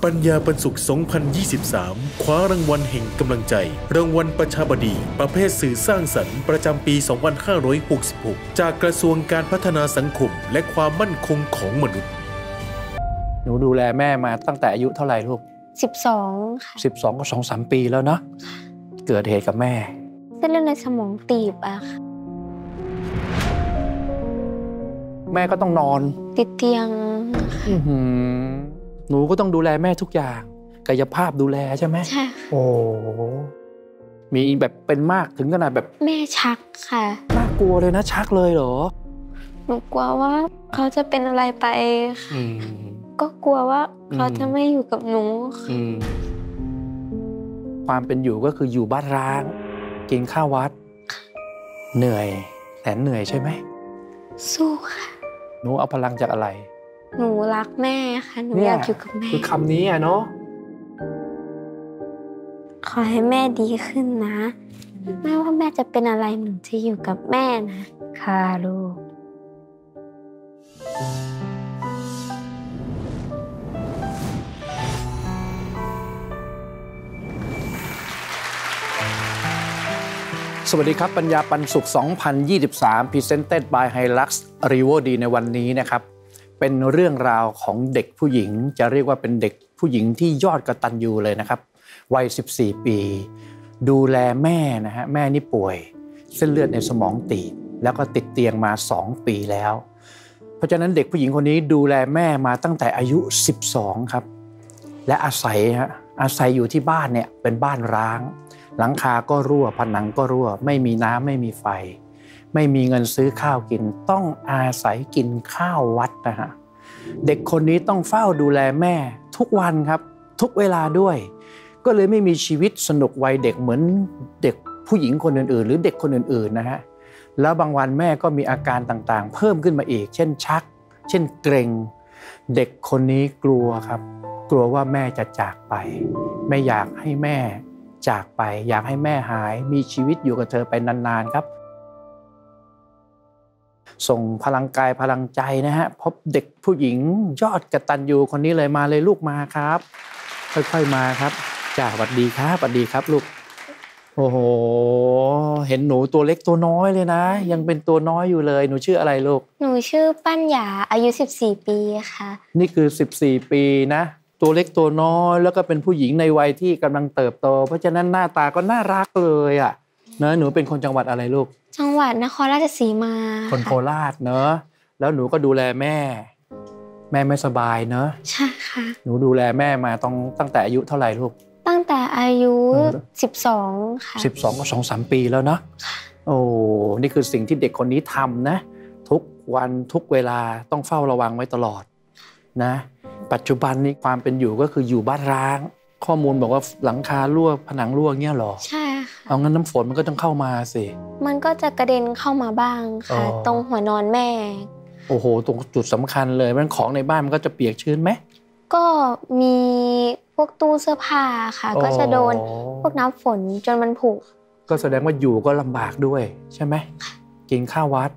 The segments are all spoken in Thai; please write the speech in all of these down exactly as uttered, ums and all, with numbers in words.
ปัญญาปันสุข สองพันยี่สิบสาม คว้ารางวัลแห่งกำลังใจรางวัลประชาบดีประเภทสื่อสร้างสรรค์ประจำปี สองพันห้าร้อยหกสิบหก จากกระทรวงการพัฒนาสังคมและความมั่นคงของมนุษย์หนูดูแลแม่มาตั้งแต่อายุเท่าไหร่ลูกสิบสองค่ะสิบสองก็สองสามปีแล้วเนาะเกิดเหตุกับแม่เส้นเลือดในสมองตีบอะค่ะแม่ก็ต้องนอนติดเตียงหนูก็ต้องดูแลแม่ทุกอย่างกายภาพดูแลใช่ไหมใช่โอ้มีแบบเป็นมากถึงขนาดแบบแม่ชักค่ะน่ากลัวเลยนะชักเลยเหรอหนูกลัวว่าเขาจะเป็นอะไรไปก็กลัวว่าเขาจะไม่อยู่กับหนูความเป็นอยู่ก็คืออยู่บ้านร้างกินข้าววัดเหนื่อยแสนเหนื่อยใช่ไหมสู้ค่ะหนูเอาพลังจากอะไรหนูรักแม่ค่ะหนูอยากอยู่กับแม่คือคำนี้อ่ะเนาะขอให้แม่ดีขึ้นนะไม่ว่าแม่จะเป็นอะไรหนูจะอยู่กับแม่นะค่ะลูกสวัสดีครับปัญญาปันสุข สองพันยี่สิบสาม Presented by Hilux Revo D ในวันนี้นะครับเป็นเรื่องราวของเด็กผู้หญิงจะเรียกว่าเป็นเด็กผู้หญิงที่ยอดกตัญญูเลยนะครับวัยสิบสี่ปีดูแลแม่นะฮะแม่นี่ป่วยเส้นเลือดในสมองตีบแล้วก็ติดเตียงมาสองปีแล้วเพราะฉะนั้นเด็กผู้หญิงคนนี้ดูแลแม่มาตั้งแต่อายุสิบสองครับและอาศัยฮะอาศัยอยู่ที่บ้านเนี่ยเป็นบ้านร้างหลังคาก็รั่วผนังก็รั่วไม่มีน้ำไม่มีไฟไม่มีเงินซื้อข้าวกินต้องอาศัยกินข้าววัดนะฮะเด็กคนนี้ต้องเฝ้าดูแลแม่ทุกวันครับทุกเวลาด้วยก็เลยไม่มีชีวิตสนุกวัยเด็กเหมือนเด็กผู้หญิงคนอื่นๆหรือเด็กคนอื่นๆนะฮะแล้วบางวันแม่ก็มีอาการต่างๆเพิ่มขึ้นมาอีกเช่นชักเช่นเกร็งเด็กคนนี้กลัวครับกลัวว่าแม่จะจากไปไม่อยากให้แม่จากไปอยากให้แม่หายมีชีวิตอยู่กับเธอไปนานๆครับส่งพลังกายพลังใจนะฮะพบเด็กผู้หญิงยอดกตัญญูคนนี้เลยมาเลยลูกมาครับค่อยๆมาครับจ้าสวัสดีครับสวัสดีครับลูกโอ้โหเห็นหนูตัวเล็กตัวน้อยเลยนะยังเป็นตัวน้อยอยู่เลยหนูชื่ออะไรลูกหนูชื่อปั้นหยาอายุสิบสี่ปีค่ะนี่คือสิบสี่ปีนะตัวเล็กตัวน้อยแล้วก็เป็นผู้หญิงในวัยที่กำลังเติบโตเพราะฉะนั้นหน้าตาก็น่ารักเลยอ่ะเนอะหนูเป็นคนจังหวัดอะไรลูกจังหวัดนครราชสีมาคนโคราชเนอะแล้วหนูก็ดูแลแม่แม่ไม่สบายเนอะใช่ค่ะหนูดูแลแม่มาต้องตั้งแต่อายุเท่าไหร่ลูกตั้งแต่อายุสิบสองค่ะสิบสองก็สองสามปีแล้วเนาะโอ้นี่คือสิ่งที่เด็กคนนี้ทำนะทุกวันทุกเวลาต้องเฝ้าระวังไว้ตลอดนะปัจจุบันนี้ความเป็นอยู่ก็คืออยู่บ้านร้างข้อมูลบอกว่าหลังคารั่วผนังรั่วเงี้ยหรอใช่ค่ะเอางั้นน้ำฝนมันก็ต้องเข้ามาสิมันก็จะกระเด็นเข้ามาบ้างค่ะตรงหัวนอนแม่โอ้โหตรงจุดสำคัญเลยมันของในบ้านมันก็จะเปียกชื้นไหมก็มีพวกตู้เสื้อผ้าค่ะก็จะโดนพวกน้ำฝนจนมันผุก็แสดงว่าอยู่ก็ลำบากด้วยใช่ไหมกินข้าววัด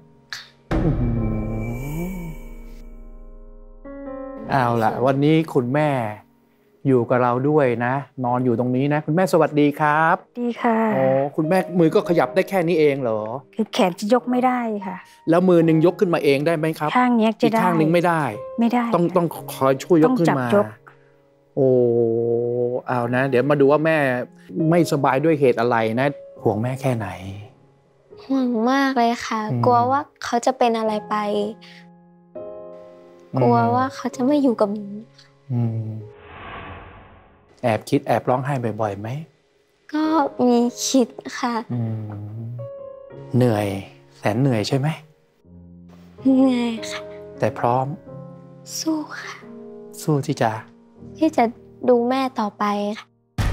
เอาล่ะวันนี้คุณแม่อยู่กับเราด้วยนะนอนอยู่ตรงนี้นะคุณแม่สวัสดีครับดีค่ะโอ้คุณแม่มือก็ขยับได้แค่นี้เองเหรอคือแขนจะยกไม่ได้ค่ะแล้วมือนึงยกขึ้นมาเองได้ไหมครับข้างนี้จะได้อีกข้างนึงไม่ได้ไม่ได้ต้องต้องคอยช่วยยกขึ้นมาโอ้เอานะเดี๋ยวมาดูว่าแม่ไม่สบายด้วยเหตุอะไรนะห่วงแม่แค่ไหนห่วงมากเลยค่ะกลัวว่าเขาจะเป็นอะไรไปกลัวว่าเขาจะไม่อยู่กับหนูแอบคิดแอบร้องไห้บ่อยๆไหมก็มีคิดค่ะเหนื่อยแสนเหนื่อยใช่ไหมเหนื่อยค่ะแต่พร้อมสู้ค่ะสู้ที่จะที่จะดูแม่ต่อไปค่ะ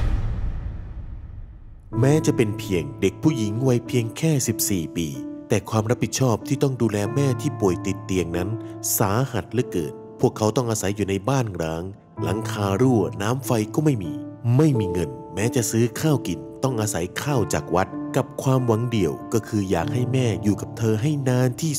แม้จะเป็นเพียงเด็กผู้หญิงวัยเพียงแค่สิบสี่ปีแต่ความรับผิดชอบที่ต้องดูแลแม่ที่ป่วยติดเตียงนั้นสาหัสเหลือเกินพวกเขาต้องอาศัยอยู่ในบ้านร้างหลังคารั่วน้ำไฟก็ไม่มีไม่มีเงินแม้จะซื้อข้าวกินต้องอาศัยข้าวจากวัดกับความหวังเดียวก็คืออยากให้แม่อยู่กับเธอให้นานที่สุด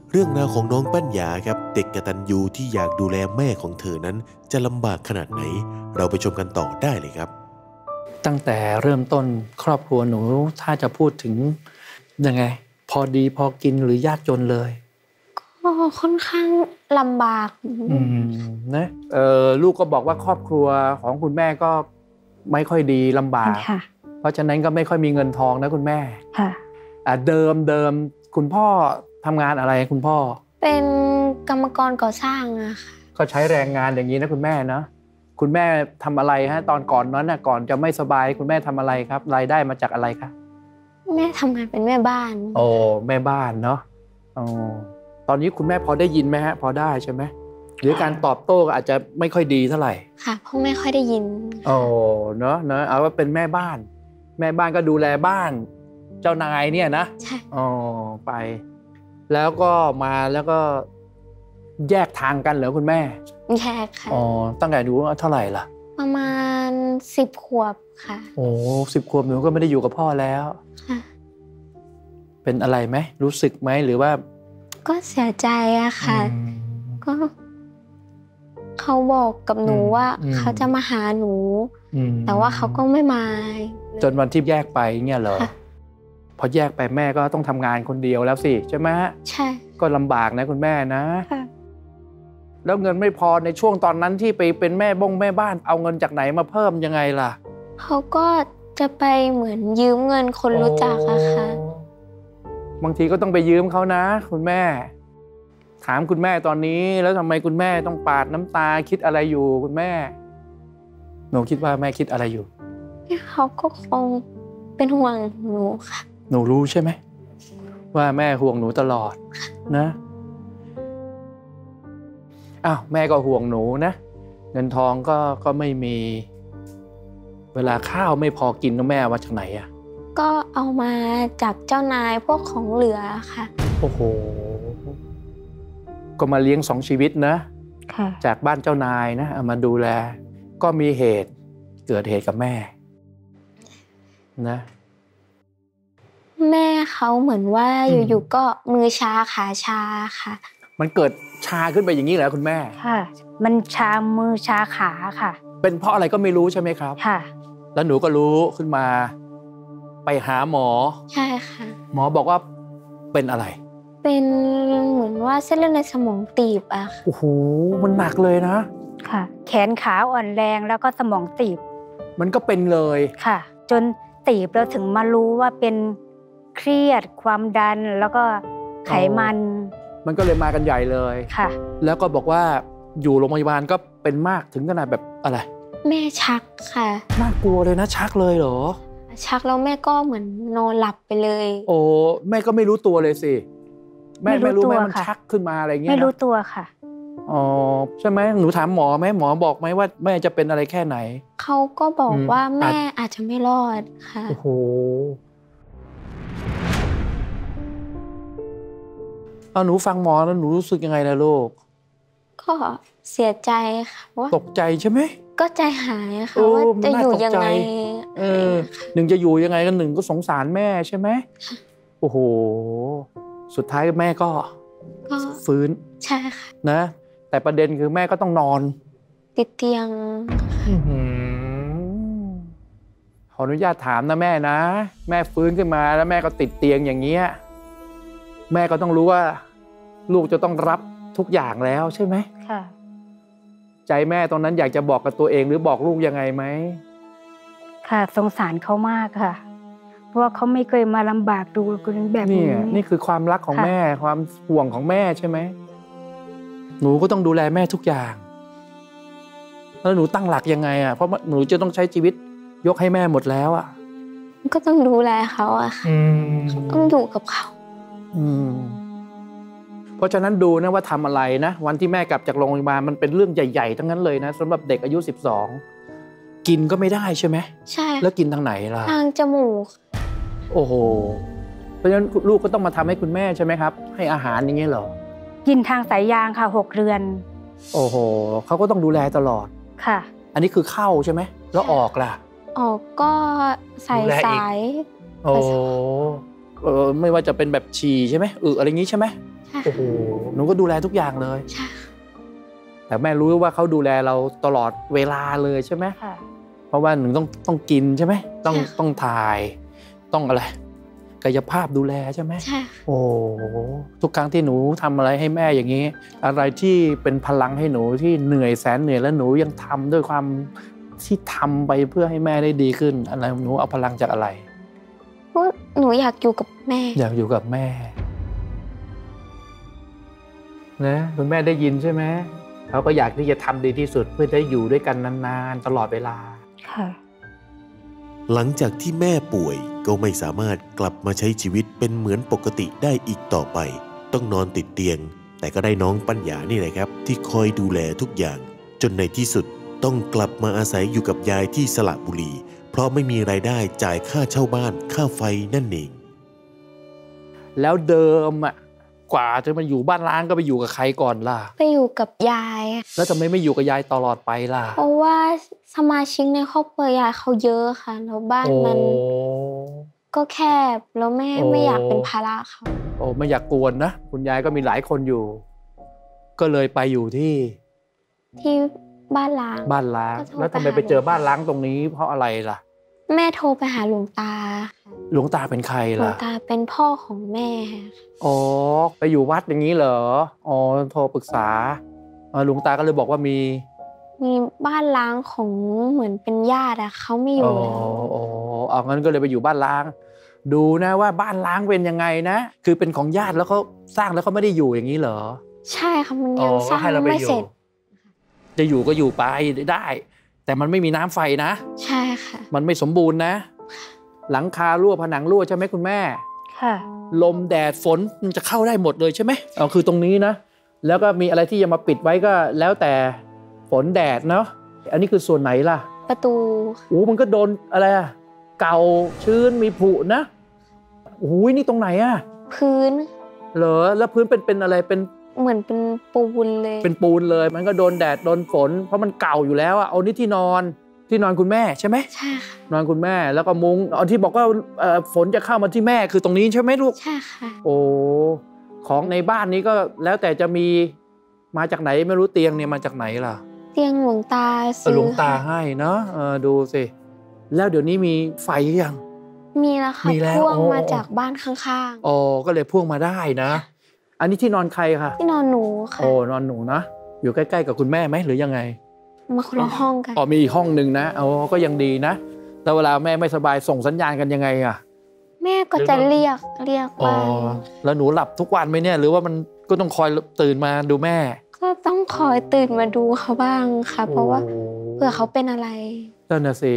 เรื่องราวของน้องปัญญาครับเด็กกตัญญูที่อยากดูแลแม่ของเธอนั้นจะลำบากขนาดไหนเราไปชมกันต่อได้เลยครับตั้งแต่เริ่มต้นครอบครัวหนูถ้าจะพูดถึงยังไงพอดีพอกินหรือยากจนเลยก็ค่อนข้างลำบากอืมนะเออลูกก็บอกว่าครอบครัวของคุณแม่ก็ไม่ค่อยดีลำบากเพราะฉะนั้นก็ไม่ค่อยมีเงินทองนะคุณแม่ค่ะอ่าเดิมเดิมคุณพ่อทำงานอะไรคุณพ่อเป็นกรรมกรก่อสร้างอะค่ะก็ใช้แรงงานอย่างนี้นะคุณแม่นะคุณแม่ทำอะไรฮะตอนก่อนนั้นน่ะก่อนจะไม่สบายคุณแม่ทำอะไรครับรายได้มาจากอะไรครับแม่ทำงานเป็นแม่บ้านโอ้แม่บ้านเนาะอ๋อตอนนี้คุณแม่พอได้ยินไหมฮะพอได้ใช่ไหมหรือการตอบโต้ก็อาจจะไม่ค่อยดีเท่าไหร่ค่ะเพราะไม่ค่อยได้ยินโอ้เนาะเนาะเอาว่าเป็นแม่บ้านแม่บ้านก็ดูแลบ้านเจ้านายเนี่ยนะใช่อ๋อไปแล้วก็มาแล้วก็แยกทางกันเหรอคุณแม่แยกค่ะอ๋อตั้งแต่หนูเท่าไหร่ล่ะประมาณสิบขวบค่ะโอ้สิบขวบหนูก็ไม่ได้อยู่กับพ่อแล้วค่ะเป็นอะไรไหมรู้สึกไหมหรือว่าก็เสียใจอะค่ะก็เขาบอกกับหนูว่าเขาจะมาหาหนูแต่ว่าเขาก็ไม่มาจนวันที่แยกไปเงี้ยเหรอพอแยกไปแม่ก็ต้องทำงานคนเดียวแล้วสิใช่ไหมใช่ก็ลำบากนะคุณแม่นะแล้วเงินไม่พอในช่วงตอนนั้นที่ไปเป็นแม่บ้งแม่บ้านเอาเงินจากไหนมาเพิ่มยังไงล่ะเขาก็จะไปเหมือนยืมเงินคนรู้จักอะค่ะบางทีก็ต้องไปยืมเขานะคุณแม่ถามคุณแม่ตอนนี้แล้วทำไมคุณแม่ต้องปาดน้ำตาคิดอะไรอยู่คุณแม่หนูคิดว่าแม่คิดอะไรอยู่เขาก็คงเป็นห่วงหนูค่ะหนูรู้ใช่ไหมว่าแม่ห่วงหนูตลอดนะอ้าวแม่ก็ห่วงหนูนะเงินทองก็ก็ไม่มีเวลาข้าวไม่พอกินก็แม่ว่าจากไหนอ่ะก็เอามาจากเจ้านายพวกของเหลือค่ะโอ้โหก็มาเลี้ยงสองชีวิตนะจากบ้านเจ้านายนะเอามาดูแลก็มีเหตุเกิดเหตุกับแม่นะแม่เขาเหมือนว่าอยู่ๆก็มือชาขาชาค่ะมันเกิดชาขึ้นไปอย่างนี้เหรอคุณแม่ค่ะมันชามือชาขาค่ะเป็นเพราะอะไรก็ไม่รู้ใช่ไหมครับค่ะแล้วหนูก็รู้ขึ้นมาไปหาหมอใช่ค่ะหมอบอกว่าเป็นอะไรเป็นเหมือนว่าเส้นเลือดในสมองตีบอะโอ้โหมันหนักเลยนะค่ะแขนขาอ่อนแรงแล้วก็สมองตีบมันก็เป็นเลยค่ะจนตีบเราถึงมารู้ว่าเป็นเครียดความดันแล้วก็ไขมันมันก็เลยมากันใหญ่เลยค่ะแล้วก็บอกว่าอยู่โรงพยาบาลก็เป็นมากถึงขนาดแบบอะไรแม่ชักค่ะน่ากลัวเลยนะชักเลยเหรอชักแล้วแม่ก็เหมือนนอนหลับไปเลยโอ้แม่ก็ไม่รู้ตัวเลยสิแม่ไม่รู้แม่มันชักขึ้นมาอะไรเงี้ยไม่รู้ตัวค่ะอ๋อใช่ไหมหนูถามหมอไหมหมอบอกไหมว่าแม่จะเป็นอะไรแค่ไหนเขาก็บอกว่าแม่อาจจะไม่รอดค่ะโอ้โหเอาหนูฟังหมอแล้วหนูรู้สึกยังไงล่ะลูกก็เสียใจค่ะว่าตกใจใช่ไหมก็ใจหายค่ะว่าจะอยู่ยังไงเออหนึ่งจะอยู่ยังไงกันหนึ่งก็สงสารแม่ใช่ไหมโอ้โหสุดท้ายแม่ก็ฟื้นใช่ค่ะนะแต่ประเด็นคือแม่ก็ต้องนอนติดเตียงขออนุญาตถามนะแม่นะแม่ฟื้นขึ้นมาแล้วแม่ก็ติดเตียงอย่างเงี้ยแม่ก็ต้องรู้ว่าลูกจะต้องรับทุกอย่างแล้วใช่ไหมค่ะใจแม่ตอนนั้นอยากจะบอกกับตัวเองหรือบอกลูกยังไงไหมค่ะสงสารเขามากค่ะเพราะว่าเขาไม่เคยมาลำบากดูกันแบบนี้นี่นี่คือความรักของแม่ความห่วงของแม่ใช่ไหมหนูก็ต้องดูแลแม่ทุกอย่างแล้วหนูตั้งหลักยังไงอ่ะเพราะหนูจะต้องใช้ชีวิตยกให้แม่หมดแล้วอ่ะก็ต้องดูแลเขาอะค่ะต้องอยู่กับเขาเพราะฉะนั้นดูนะว่าทำอะไรนะวันที่แม่กลับจากโรงพยาบาลมันเป็นเรื่องใหญ่ๆทั้งนั้นเลยนะสำหรับเด็กอายุสิบสองกินก็ไม่ได้ใช่ไหมใช่แล้วกินทางไหนล่ะทางจมูกโอ้โหเพราะฉะนั้นลูกก็ต้องมาทำให้คุณแม่ใช่ไหมครับให้อาหารอย่างเงี้ยเหรอกินทางสายยางค่ะหกเดือนโอ้โหเขาก็ต้องดูแลตลอดค่ะอันนี้คือเข้าใช่ไหมแล้วออกล่ะออกก็ใส่สายโอ้เออไม่ว่าจะเป็นแบบฉี่ใช่ไหมอึอะไรอย่างงี้ใช่ไหมใช่โอ้โหหนูก็ดูแลทุกอย่างเลยใช่แต่แม่รู้ว่าเขาดูแลเราตลอดเวลาเลยใช่ไหมค่ะเพราะว่าหนูต้องต้องกินใช่ไหมต้องต้องถ่ายต้องอะไรกายภาพดูแลใช่ไหมใช่โอ้ทุกครั้งที่หนูทำอะไรให้แม่อย่างนี้อะไรที่เป็นพลังให้หนูที่เหนื่อยแสนเหนื่อยแล้วหนูยังทำด้วยความที่ทำไปเพื่อให้แม่ได้ดีขึ้นอะไรหนูเอาพลังจากอะไรเพราะหนูอยากอยู่กับแม่อยากอยู่กับแม่นะคุณแม่ได้ยินใช่ไหมเขาก็อยากที่จะทำดีที่สุดเพื่อได้อยู่ด้วยกันนานๆตลอดเวลาค่ะหลังจากที่แม่ป่วยก็ไม่สามารถกลับมาใช้ชีวิตเป็นเหมือนปกติได้อีกต่อไปต้องนอนติดเตียงแต่ก็ได้น้องปัญญานี่แหละครับที่คอยดูแลทุกอย่างจนในที่สุดต้องกลับมาอาศัยอยู่กับยายที่สระบุรีเพราะไม่มีรายได้จ่ายค่าเช่าบ้านค่าไฟนั่นเองแล้วเดิมอ่ะกว่าจะมาอยู่บ้านร้างก็ไปอยู่กับใครก่อนล่ะไปอยู่กับยายแล้วทำไมไม่อยู่กับยายตลอดไปล่ะเพราะว่าสมาชิกในครอบครัวยายเขาเยอะค่ะแล้วบ้านมันก็แคบแล้วแม่ไม่อยากเป็นภาระเขาโอ้ไม่อยากกวนนะคุณยายก็มีหลายคนอยู่ก็เลยไปอยู่ที่ที่บ้านล้างบ้านล้างแล้วทำไมไปเจอบ้านล้างตรงนี้เพราะอะไรล่ะแม่โทรไปหาหลวงตาหลวงตาเป็นใครล่ะหลวงตาเป็นพ่อของแม่อ๋อไปอยู่วัดอย่างนี้เหรออ๋อโทรปรึกษาหลวงตาก็เลยบอกว่ามีมีบ้านล้างของเหมือนเป็นญาติอะเขาไม่อยู่แล้วอ๋ออ๋องั้นก็เลยไปอยู่บ้านล้างดูนะว่าบ้านล้างเป็นยังไงนะคือเป็นของญาติแล้วเขาสร้างแล้วเขาไม่ได้อยู่อย่างนี้เหรอใช่ค่ะมันยังสร้างไม่เสร็จจะอยู่ก็อยู่ไปได้แต่มันไม่มีน้ำไฟนะใช่ค่ะมันไม่สมบูรณ์นะหลังคารั่วผนังรั่วใช่ไหมคุณแม่ค่ะลมแดดฝนมันจะเข้าได้หมดเลยใช่ไหมเอาคือตรงนี้นะแล้วก็มีอะไรที่จะมาปิดไว้ก็แล้วแต่ฝนแดดเนาะอันนี้คือส่วนไหนล่ะประตูโอ้มันก็โดนอะไรอะเก่าชื้นมีผุนะโอ้ยนี่ตรงไหนอะพื้นเหรอแล้วพื้นเป็นเป็นอะไรเป็นเหมือนเป็นปูนเลยเป็นปูนเลยมันก็โดนแดดโดนฝนเพราะมันเก่าอยู่แล้วอะเอานี่ที่นอนที่นอนคุณแม่ใช่ไหมใช่ค่ะนอนคุณแม่แล้วก็มุ้งเอาที่บอกว่าฝนจะเข้ามาที่แม่คือตรงนี้ใช่ไหมลูกใช่ค่ะโอ้ของในบ้านนี้ก็แล้วแต่จะมีมาจากไหนไม่รู้เตียงเนี่ยมาจากไหนล่ะเตียงหลวงตาซื้อหลวงตาให้เนาะดูสิแล้วเดี๋ยวนี้มีไฟยังมีแล้วค่ะพ่วงมาจากบ้านข้างๆอ๋อก็เลยพ่วงมาได้นะอันนี้ที่นอนใครคะที่นอนหนูค่ะโอ้นอนหนูนะอยู่ใกล้ๆกับคุณแม่ไหมหรือยังไงมาคนละห้องกันอ๋อมีอีกห้องนึงนะอ๋อก็ยังดีนะแต่เวลาแม่ไม่สบายส่งสัญญาณกันยังไงอะแม่ก็จะเรียกเรียกว่าอ๋อแล้วหนูหลับทุกวันไหมเนี่ยหรือว่ามันก็ต้องคอยตื่นมาดูแม่ก็ต้องคอยตื่นมาดูเขาบ้างค่ะเพราะว่าเผื่อเขาเป็นอะไรนั่นน่ะสิ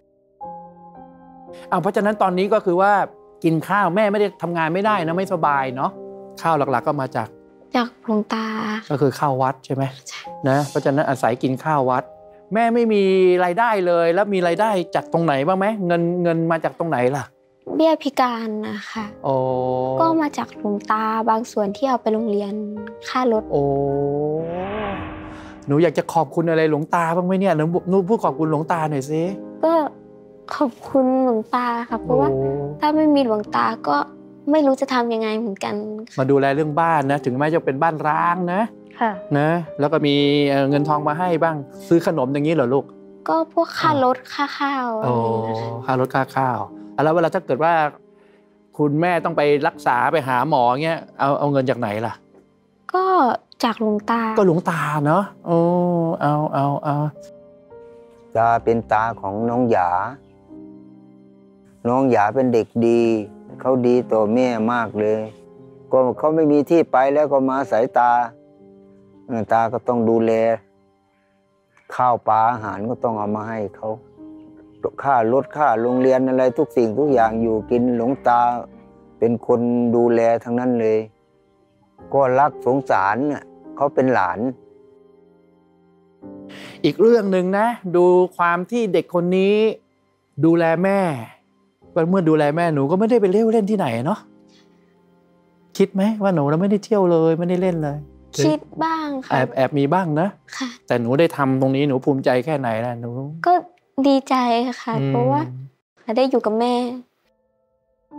อ้าวเพราะฉะนั้นตอนนี้ก็คือว่ากินข้าวแม่ไม่ได้ทำงานไม่ได้นะไม่สบายเนาะข้าวหลักๆก็มาจากจากหลวงตาก็คือข้าววัดใช่ไหมใช่นะเพราะฉะนั้นอาศัยกินข้าววัดแม่ไม่มีรายได้เลยแล้วมีรายได้จากตรงไหนบ้างไหมเงินเงินมาจากตรงไหนล่ะเบี้ยพิการนะคะโอ้ก็มาจากหลวงตาบางส่วนที่เอาไปโรงเรียนค่ารถโอ้หนูอยากจะขอบคุณอะไรหลวงตาบ้างไหมเนี่ยหนูหนูพูดขอบคุณหลวงตาหน่อยสิก็ขอบคุณหลวงตาค่ะเพราะว่าถ้าไม่มีหลวงตาก็ไม่รู้จะทำยังไงเหมือนกันมาดูแลเรื่องบ้านนะถึงแม้จะเป็นบ้านร้างนะค่ะนะแล้วก็มีเงินทองมาให้บ้างซื้อขนมอย่างนี้เหรอลูกก็พวกค่ารถค่าข้าวโอ้ค่ารถค่าข้าวแล้วเวลาถ้าเกิดว่าคุณแม่ต้องไปรักษาไปหาหมอเงี้ยเอาเอาเงินจากไหนล่ะก็จากหลวงตาก็หลวงตาเนาะโอ้เอาเอาเอาตาเป็นตาของน้องหยาน้องหยาเป็นเด็กดีเขาดีต่อแม่มากเลยก็เขาไม่มีที่ไปแล้วก็มาสายตาตาก็ต้องดูแลข้าวปลาอาหารก็ต้องเอามาให้เขาค่ารถค่าโรงเรียนอะไรทุกสิ่งทุกอย่างอยู่กินหลวงตาเป็นคนดูแลทั้งนั้นเลยก็รักสงสารเขาเป็นหลานอีกเรื่องหนึ่งนะดูความที่เด็กคนนี้ดูแลแม่เมื่อดูแลแม่หนูก็ไม่ได้ไปเล่นเล่นที่ไหนเนาะคิดไหมว่าหนูเราไม่ได้เที่ยวเลยไม่ได้เล่นเลยคิดบ้างค่ะแอบแอบมีบ้างนะค่ะแต่หนูได้ทำตรงนี้หนูภูมิใจแค่ไหนล่ะหนูก็ดีใจค่ะเพราะว่าได้อยู่กับแม่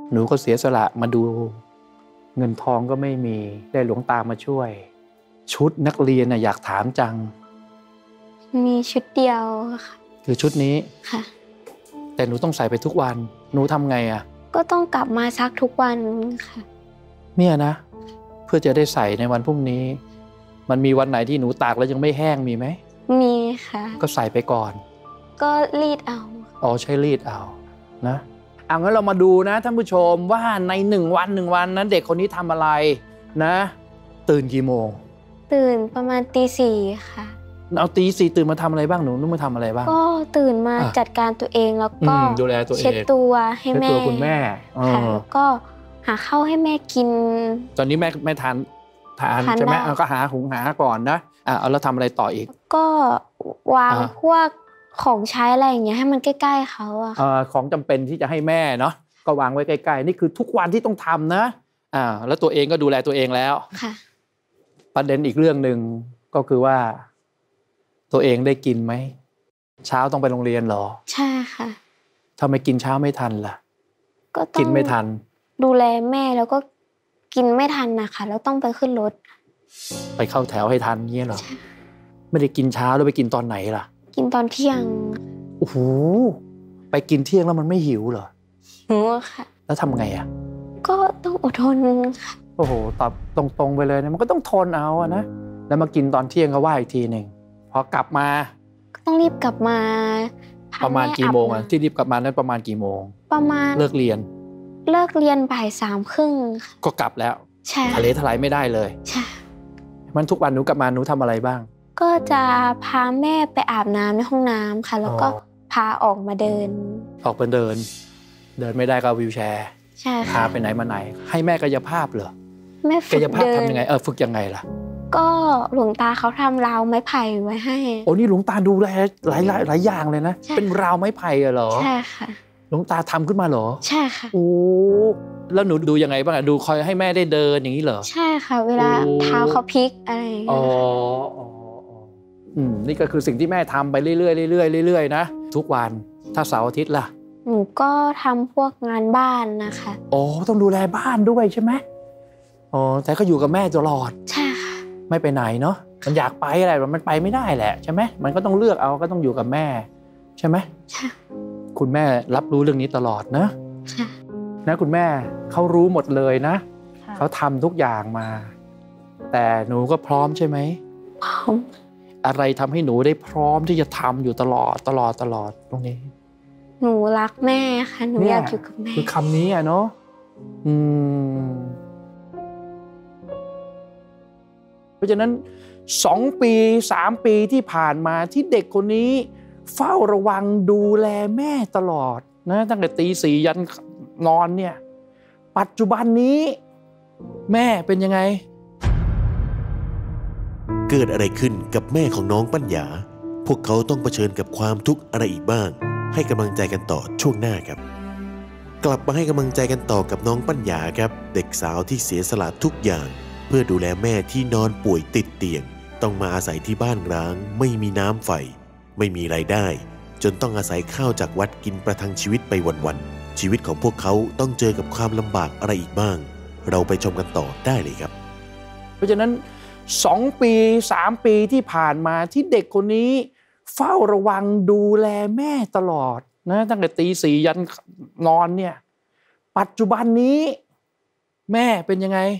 หนูก็เสียสละมาดูเงินทองก็ไม่มีได้หลวงตามาช่วยชุดนักเรียนน่ะอยากถามจังมีชุดเดียวค่ะคือชุดนี้ค่ะแต่หนูต้องใส่ไปทุกวันหนูทำไงอ่ะก็ต้องกลับมาซักทุกวันค่ะเนี่ยนะเพื่อจะได้ใส่ในวันพรุ่งนี้มันมีวันไหนที่หนูตากแล้วยังไม่แห้งมีไหมมีค่ะก็ใส่ไปก่อนก็รีดเอาอ๋อใช้รีดเอานะเอางั้นเรามาดูนะท่านผู้ชมว่าในหนึ่งวันหนึ่งวันนั้นเด็กคนนี้ทำอะไรนะตื่นกี่โมงตื่นประมาณตีสี่ค่ะเอาตีสี่ตื่นมาทำอะไรบ้างหนูนุ่มมาทำอะไรบ้างก็ตื่นมาจัดการตัวเองแล้วก็ดูแลตัวเองเช็ดตัวให้แม่เช็ดตัวคุณแม่ค่ะแล้วก็หาข้าวให้แม่กินตอนนี้แม่แม่ทานทานใช่ไหมเอาก็หาหุงหาก่อนนะอ่ะเอาแล้วทำอะไรต่ออีกก็วางพวกของใช้อะไรอย่างเงี้ยให้มันใกล้ๆเขาอะของจำเป็นที่จะให้แม่เนาะก็วางไว้ใกล้ๆนี่คือทุกวันที่ต้องทำนะอ่าแล้วตัวเองก็ดูแลตัวเองแล้วค่ะประเด็นอีกเรื่องหนึ่งก็คือว่าตัวเองได้กินไหมเช้าต้องไปโรงเรียนหรอใช่ค่ะทำไมกินเช้าไม่ทันล่ะก็กินไม่ทันดูแลแม่แล้วก็กินไม่ทันนะคะแล้วต้องไปขึ้นรถไปเข้าแถวให้ทันเงี้ยหรอไม่ได้กินเช้าแล้วไปกินตอนไหนล่ะกินตอนเที่ยงโอ้โหไปกินเที่ยงแล้วมันไม่หิวเหรอหิวค่ะแล้วทำไงอ่ะก็ต้องอดทนค่ะโอ้โหตอบตรงๆไปเลยนะมันก็ต้องทนเอาอะนะแล้วมากินตอนเที่ยงก็ว่าอีกทีหนึ่งพอกลับมาก็ต้องรีบกลับมาประมาณกี่โมงอ่ะที่รีบกลับมานั้นประมาณกี่โมงประมาณเลิกเรียนเลิกเรียนบ่ายสามครึ่งก็กลับแล้วใช่ทะเลทลายไม่ได้เลยใช่มันทุกวันหนูกลับมาหนูทำอะไรบ้างก็จะพาแม่ไปอาบน้ำในห้องน้ำค่ะแล้วก็พาออกมาเดินออกมาเดินเดินไม่ได้ก็วิวแชร์ใช่ค่ะพาไปไหนมาไหนให้แม่กายภาพเหรอแม่ฝึกกายภาพทำยังไงเออฝึกยังไงล่ะก็หลวงตาเขาทำราวไม้ไผ่ไว้ให้โอ้นี่หลวงตาดูแลหลายหลายหลายอย่างเลยนะเป็นราวไม้ไผ่เหรอใช่ค่ะหลวงตาทำขึ้นมาเหรอใช่ค่ะโอ้แล้วหนูดูยังไงบ้างอะดูคอยให้แม่ได้เดินอย่างนี้เหรอใช่ค่ะเวลาเท้าเขาพลิกอะไรอย่างเงี้ยอ๋ออ๋ออืมนี่ก็คือสิ่งที่แม่ทำไปเรื่อยๆเรื่อยๆเรื่อยๆนะทุกวันถ้าเสาร์อาทิตย์ล่ะหนูก็ทำพวกงานบ้านนะคะอ๋อต้องดูแลบ้านด้วยใช่ไหมอ๋อแต่ก็อยู่กับแม่ตลอดใช่ค่ะไม่ไปไหนเนาะมันอยากไปอะไรมันไปไม่ได้แหละใช่ไหมมันก็ต้องเลือกเอาก็ต้องอยู่กับแม่ใช่ไหมใช่คุณแม่รับรู้เรื่องนี้ตลอดนะใช่นะคุณแม่เขารู้หมดเลยนะเขาทำทุกอย่างมาแต่หนูก็พร้อมใช่ไหมพร้อมอะไรทำให้หนูได้พร้อมที่จะทำอยู่ตลอดตลอดตลอดตรงนี้หนูรักแม่ค่ะหนูอยากอยู่กับแม่คือคำนี้อ่ะเนาะอืมเพราะฉะนั้นสองปีสามปีที่ผ่านมาที่เด็กคนนี้เฝ้าระวังดูแลแม่ตลอดนะตั้งแต่ตีสี่ยันนอนเนี่ยปัจจุบันนี้แม่เป็นยังไงเกิดอะไรขึ้นกับแม่ของน้องปัญญาพวกเขาต้องเผชิญกับความทุกข์อะไรอีกบ้างให้กำลังใจกันต่อช่วงหน้าครับกลับมาให้กำลังใจกันต่อกับน้องปัญญาครับเด็กสาวที่เสียสละทุกอย่างเพื่อดูแลแม่ที่นอนป่วยติดเตียงต้องมาอาศัยที่บ้านร้างไม่มีน้ำไฟไม่มีรายได้จนต้องอาศัยข้าวจากวัดกินประทังชีวิตไปวันๆชีวิตของพวกเขาต้องเจอกับความลำบากอะไรอีกบ้างเราไปชมกันต่อได้เลยครับเพราะฉะนั้นสองปีสามปีที่ผ่านมาที่เด็กคนนี้เฝ้าระวังดูแลแม่ตลอดนะตั้งแต่ตีสี่ยันนอนเนี่ยปัจจุบันนี้แม่เป็นยังไง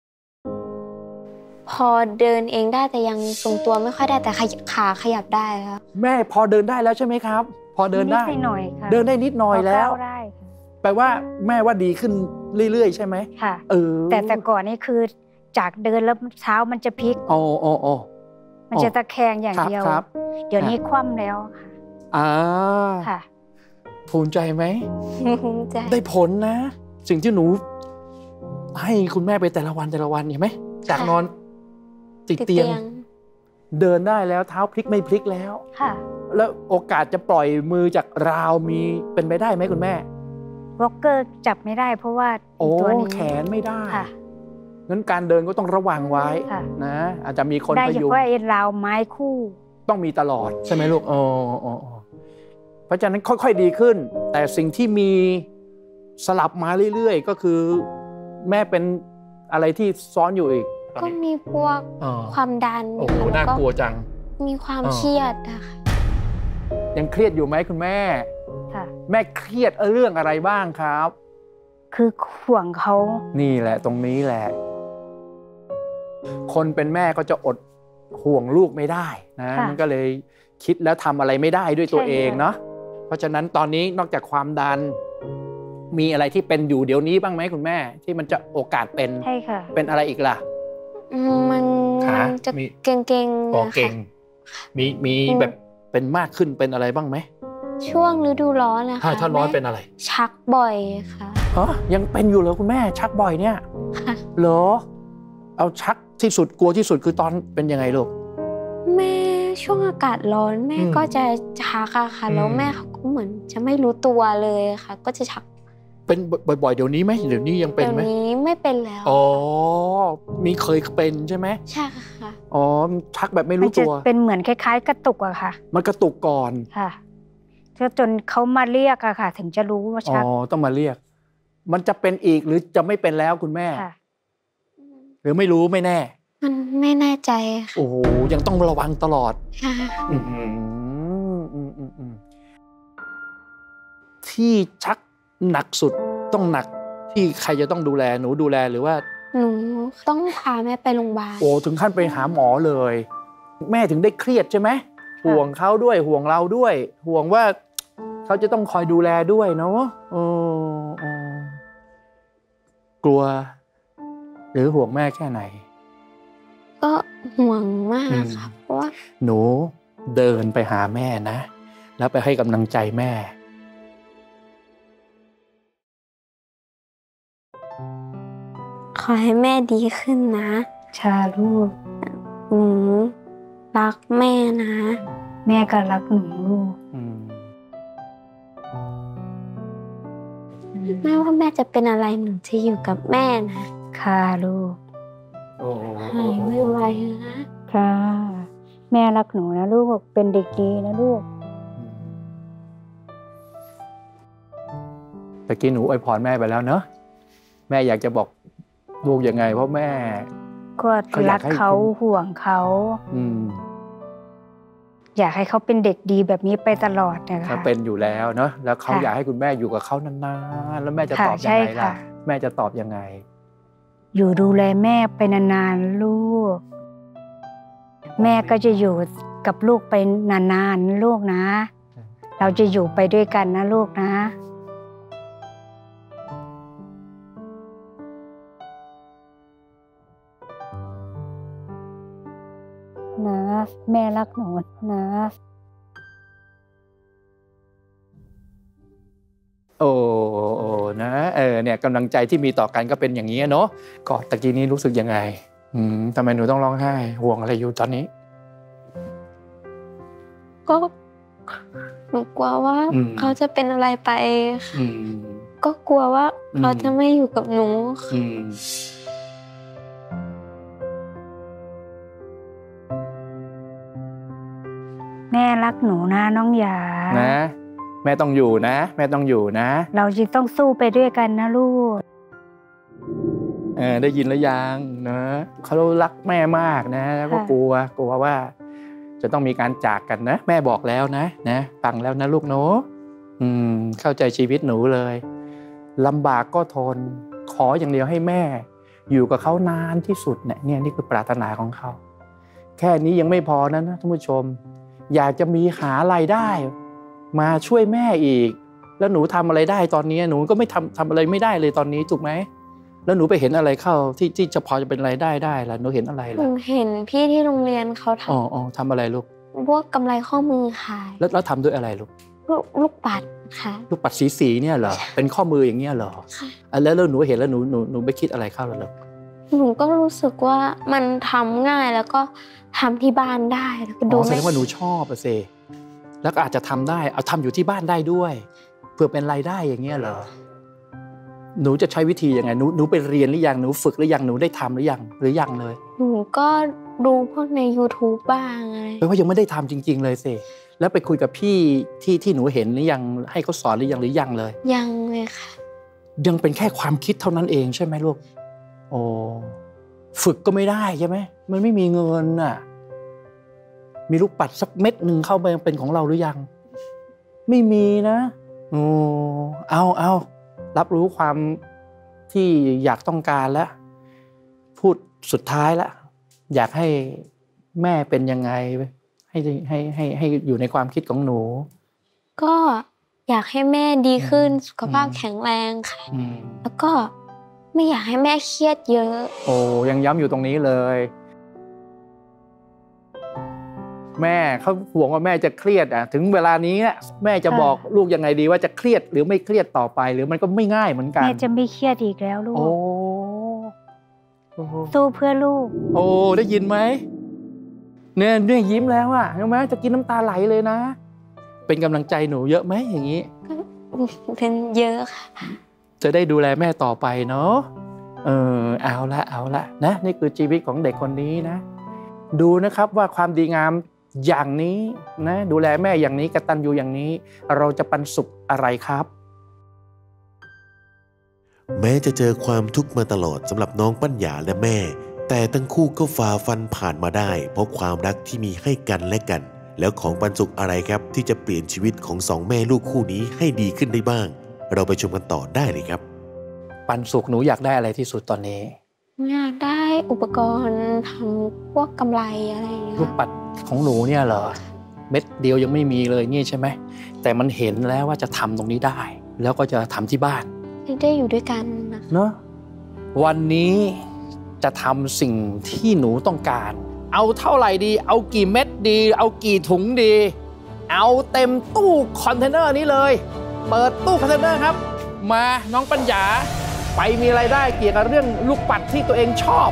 พอเดินเองได้แต่ยังทรงตัวไม่ค่อยได้แต่ขาขยับได้ครับแม่พอเดินได้แล้วใช่ไหมครับพอเดินได้นิดหน่อยค่ะเดินได้นิดหน่อยแล้วได้แปลว่าแม่ว่าดีขึ้นเรื่อยๆใช่ไหมค่ะเออแต่แต่ก่อนนี่คือจากเดินแล้วเท้ามันจะพลิกโอ้โอ้โอ้มันจะตะแคงอย่างเดียวเดี๋ยวนี้คว่ำแล้วค่ะอ่าค่ะภูมิใจไหมภูมิใจได้ผลนะสิ่งที่หนูให้คุณแม่ไปแต่ละวันแต่ละวันเห็นไหมจากนอนติดเตียงเดินได้แล้วเท้าพลิกไม่พลิกแล้วค่ะแล้วโอกาสจะปล่อยมือจากราวมีเป็นไปได้ไหมคุณแม่วอล์กเกอร์จับไม่ได้เพราะว่าตัวนี้แขนไม่ได้ค่ะงั้นการเดินก็ต้องระวังไว้นะอาจจะมีคนพยุงได้เฉพาะไอ้ราวไม้คู่ต้องมีตลอดใช่ไหมลูกอ๋ออ๋อเพราะฉะนั้นค่อยๆดีขึ้นแต่สิ่งที่มีสลับมาเรื่อยๆก็คือแม่เป็นอะไรที่ซ้อนอยู่อีกก็มีพวกอ๋อความดันโอ้โหค่ะน่าแวกลัวจังมีความอ๋อเครียดอะค่ะยังเครียดอยู่ไหมคุณแม่ค่ะแม่เครียดเรื่องอะไรบ้างครับคือห่วงเขานี่แหละตรงนี้แหละ คนเป็นแม่ก็จะอดห่วงลูกไม่ได้นะมันก็เลยคิดแล้วทำอะไรไม่ได้ด้วยตัวเองเนาะเพราะฉะนั้นตอนนี้นอกจากความดัน มีอะไรที่เป็นอยู่เดี๋ยวนี้บ้างไหมคุณแม่ ที่มันจะโอกาสเป็นใช่ค่ะเป็นอะไรอีกล่ะอืมมันขามันจะมีเก่งๆอ๋อนะเก่คะง มีมีแบบเป็นมากขึ้นเป็นอะไรบ้างไหมช่วงฤดูร้อนนะคะถ้าถ้าร้อนแม่เป็นอะไรชักบ่อยค่ะฮะยังเป็นอยู่เหรอคุณแม่ ชักบ่อยเนี่ยค่ะเหรอ เอาชักที่สุดกลัวที่สุดคือตอนเป็นยังไงลูกแม่ช่วงอากาศร้อนแม่อืมก็จะชักอะค่ะอืมแล้วแม่เขาก็เหมือนจะไม่รู้ตัวเลยค่ะ ก็จะชักเป็นบ่อยๆเดี๋ยวนี้ไหมเดี๋ยวนี้ยังเป็นเดี๋ยวไหมนี้ไม่เป็นแล้วอ๋อ มีเคยเป็นใช่ไหมใช่ค่ะอ๋อ ชักแบบไม่มันรู้จะตัวเป็นเหมือนคล้าย ๆ กระตุกอะค่ะมันกระตุกก่อนค่ะก็จนเขามาเรียกอะค่ะ ถึงจะรู้ว่าอ๋อชักต้องมาเรียก มันจะเป็นอีกหรือจะไม่เป็นแล้วคุณแม่ค่ะหรือไม่รู้ไม่แน่มันไม่แน่ใจค่ะโอ้โห ยังต้องระวังตลอดใช่อืมอืมอืมอืมอืมที่ชักหนักสุดต้องหนักที่ใครจะต้องดูแลหนูดูแลหรือว่าหนูต้องพาแม่ไปโรงพยาบาลโอ้ถึงขั้นไปหาหมอเลย แม่ถึงได้เครียดใช่ไหมห่วงเขาด้วยห่วงเราด้วย ห่วงว่าเขาจะต้องคอยดูแลด้วยเนาะโอ้โอ้กลัว หรือห่วงแม่แค่ไหนก็ห่วงมากอืมค่ะเพราะว่าหนูเดินไปหาแม่นะ แล้วไปให้กำลังใจแม่ขอให้แม่ดีขึ้นนะชาลูกหนูรักแม่นะแม่ก็รักหนูลูกอืมไม่ว่าแม่จะเป็นอะไรหนูจะอยู่กับแม่นะค่ะลูกโอ้หายไวๆนะค่ะ แม่รักหนูนะลูก เป็นเด็กดีนะลูกตะกี้หนูอวยพรแม่ไปแล้วเนอะแม่อยากจะบอกลูกยังไง เพราะแม่ก็เขาอยารักกให้เขาคุณห่วงเขาอืมอยากให้เขาเป็นเด็กดีแบบนี้ไปตลอดนะเขาคะเป็นอยู่แล้วเนอะแล้วเขาค่ะอยากให้คุณแม่อยู่กับเขานานๆแล้วแม่จะค่ะตอบยังใช่ไงล่ะค่ะแม่จะตอบยังไงอยู่ดูแลแม่ไปนานๆลูก แม่ก็จะอยู่กับลูกไปนานๆนะลูกนะ เราจะอยู่ไปด้วยกันนะลูกนะ นะ แม่รักหนูนะโอ้โอ้นะเออเนี่ยกำลังใจที่มีต่อกันก็เป็นอย่างนี้เนาะกอดตะกี้นี้รู้สึกยังไง อืมทำไมหนูต้องร้องไห้ห่วงอะไรอยู่ตอนนี้ก็หนูกลัวว่าอืมเขาจะเป็นอะไรไปค่ะอืมก็กลัวว่าอืมเขาจะไม่อยู่กับหนูค่ะอืมแม่รักหนูนะน้องหยานะ แม่ต้องอยู่นะ แม่ต้องอยู่นะเราจะต้องสู้ไปด้วยกันนะลูกเออได้ยินแล้วยังนะเขารักแม่มากนะ แล้วก็ค่ะกลัวกลัวว่า จะต้องมีการจากกันนะ แม่บอกแล้วนะนะฟังแล้วนะลูกหนูอืม เข้าใจชีวิตหนูเลยลำบากก็ทน ขออย่างเดียวให้แม่ อยู่กับเขานานที่สุดเนี่ยเนี่ยนี่คือปรารถนาของเขา แค่นี้ยังไม่พอนะนะท่านผู้ชม อยากจะมีหารายได้ มาช่วยแม่อีก แล้วหนูทำอะไรได้ตอนนี้หนูก็ไม่ทำทำอะไรไม่ได้เลยตอนนี้ถูกไหมแล้วหนูไปเห็นอะไรเข้าที่ที่จะพอจะเป็นรายได้ได้ล่ะหนูเห็นอะไรหนูล่ะเห็นพี่ที่โรงเรียนเขาทอ๋ออ๋อทำอะไรลูกำพวกกำไรข้อมือขายแล้วแล้วทำด้วยอะไรลูกลูกลูกปัดค่ะลูกปัดสีสีๆเนี่ยเหรอเป็นข้อมืออย่างเงี้ยเหรอค่ะอ่ะแล้วแล้วหนูเห็นแล้วหนูหนูหนูไปคิดอะไรเข้าแล้วเหรอหนูก็รู้สึกว่ามันทำง่ายแล้วก็ทำที่บ้านได้แล้วก็อ๋ดูอแสดไม่งว่าหนูชอบอะเซแล้วก็อาจจะทำได้เอาทำอยู่ที่บ้านได้ด้วยเพื่อเป็นรายได้อย่างเงี้ยเหรอหนูจะใช้วิธียังไงหนูหนูไปเรียนหรือยังหนูฝึกหรือยังหนูได้ทำหรือยังหรือยังเลยหนูก็ดูพวกใน YouTube บ้างอะไรแปลว่ายังไม่ได้ทำจริง ๆ เลยเซแล้วไปคุยกับพี่ที่ที่หนูเห็นหรือยังให้เขาสอนหรือยังหรือยังเลยยังเลยค่ะยังเป็นแค่ความคิดเท่านั้นเองใช่ไหมลูกโอ้ฝึกก็ไม่ได้ใช่ไหมมันไม่มีเงินน่ะมีลูกปัดสักเม็ดหนึ่งเข้าไปเป็นของเราหรือยังไม่มีนะโอ้เอาเอารับรู้ความที่อยากต้องการแล้วพูดสุดท้ายแล้วอยากให้แม่เป็นยังไงให้ให้ให้ให้อยู่ในความคิดของหนูก็อยากให้แม่ดีขึ้นสุขภาพแข็งแรงค่ะแล้วก็ไม่อยากให้แม่เครียดเยอะโอ้ยังย้ำอยู่ตรงนี้เลยแม่เขาห่วงว่าแม่จะเครียดอ่ะถึงเวลานี้แม่จะบอกลูกยังไงดีว่าจะเครียดหรือไม่เครียดต่อไปหรือมันก็ไม่ง่ายเหมือนกันแม่จะไม่เครียดอีกแล้วลูกโอ้สู้เพื่อลูกโอ้ได้ยินไหมเนี่ยเนี่ยยิ้มแล้วอ่ะเห็นไหมจะกินน้ำตาไหลเลยนะเป็นกำลังใจหนูเยอะไหมอย่างนี้เป็นเยอะค่ะจะได้ดูแลแม่ต่อไปเนาะเออเอาละเอาละนะนี่คือชีวิตของเด็กคนนี้นะดูนะครับว่าความดีงามอย่างนี้นะดูแลแม่อย่างนี้กตัญญูอย่างนี้เราจะปันสุขอะไรครับแม้จะเจอความทุกข์มาตลอดสำหรับน้องปัญญาและแม่แต่ทั้งคู่ก็ฝ่าฟันผ่านมาได้เพราะความรักที่มีให้กันและกันแล้วของปันสุขอะไรครับที่จะเปลี่ยนชีวิตของสองแม่ลูกคู่นี้ให้ดีขึ้นได้บ้างเราไปชมกันต่อได้เลยครับปันสุขหนูอยากได้อะไรที่สุดตอนนี้อยากได้อุปกรณ์ทำพวกกำไรอะไรอย่างเงี้ยลูกปัดของหนูเนี่ยเหรอเม็ดเดียวยังไม่มีเลยนี่ใช่ไหมแต่มันเห็นแล้วว่าจะทำตรงนี้ได้แล้วก็จะทำที่บ้านได้อยู่ด้วยกันนะเนาะวันนี้จะทำสิ่งที่หนูต้องการเอาเท่าไหร่ดีเอากี่เม็ดดีเอากี่ถุงดีเอาเต็มตู้คอนเทนเนอร์นี้เลยเปิดตู้คอนเทนเนอร์ครับมาน้องปัญญาไปมีรายได้เกี่ยวกับเรื่องลูกปัดที่ตัวเองชอบ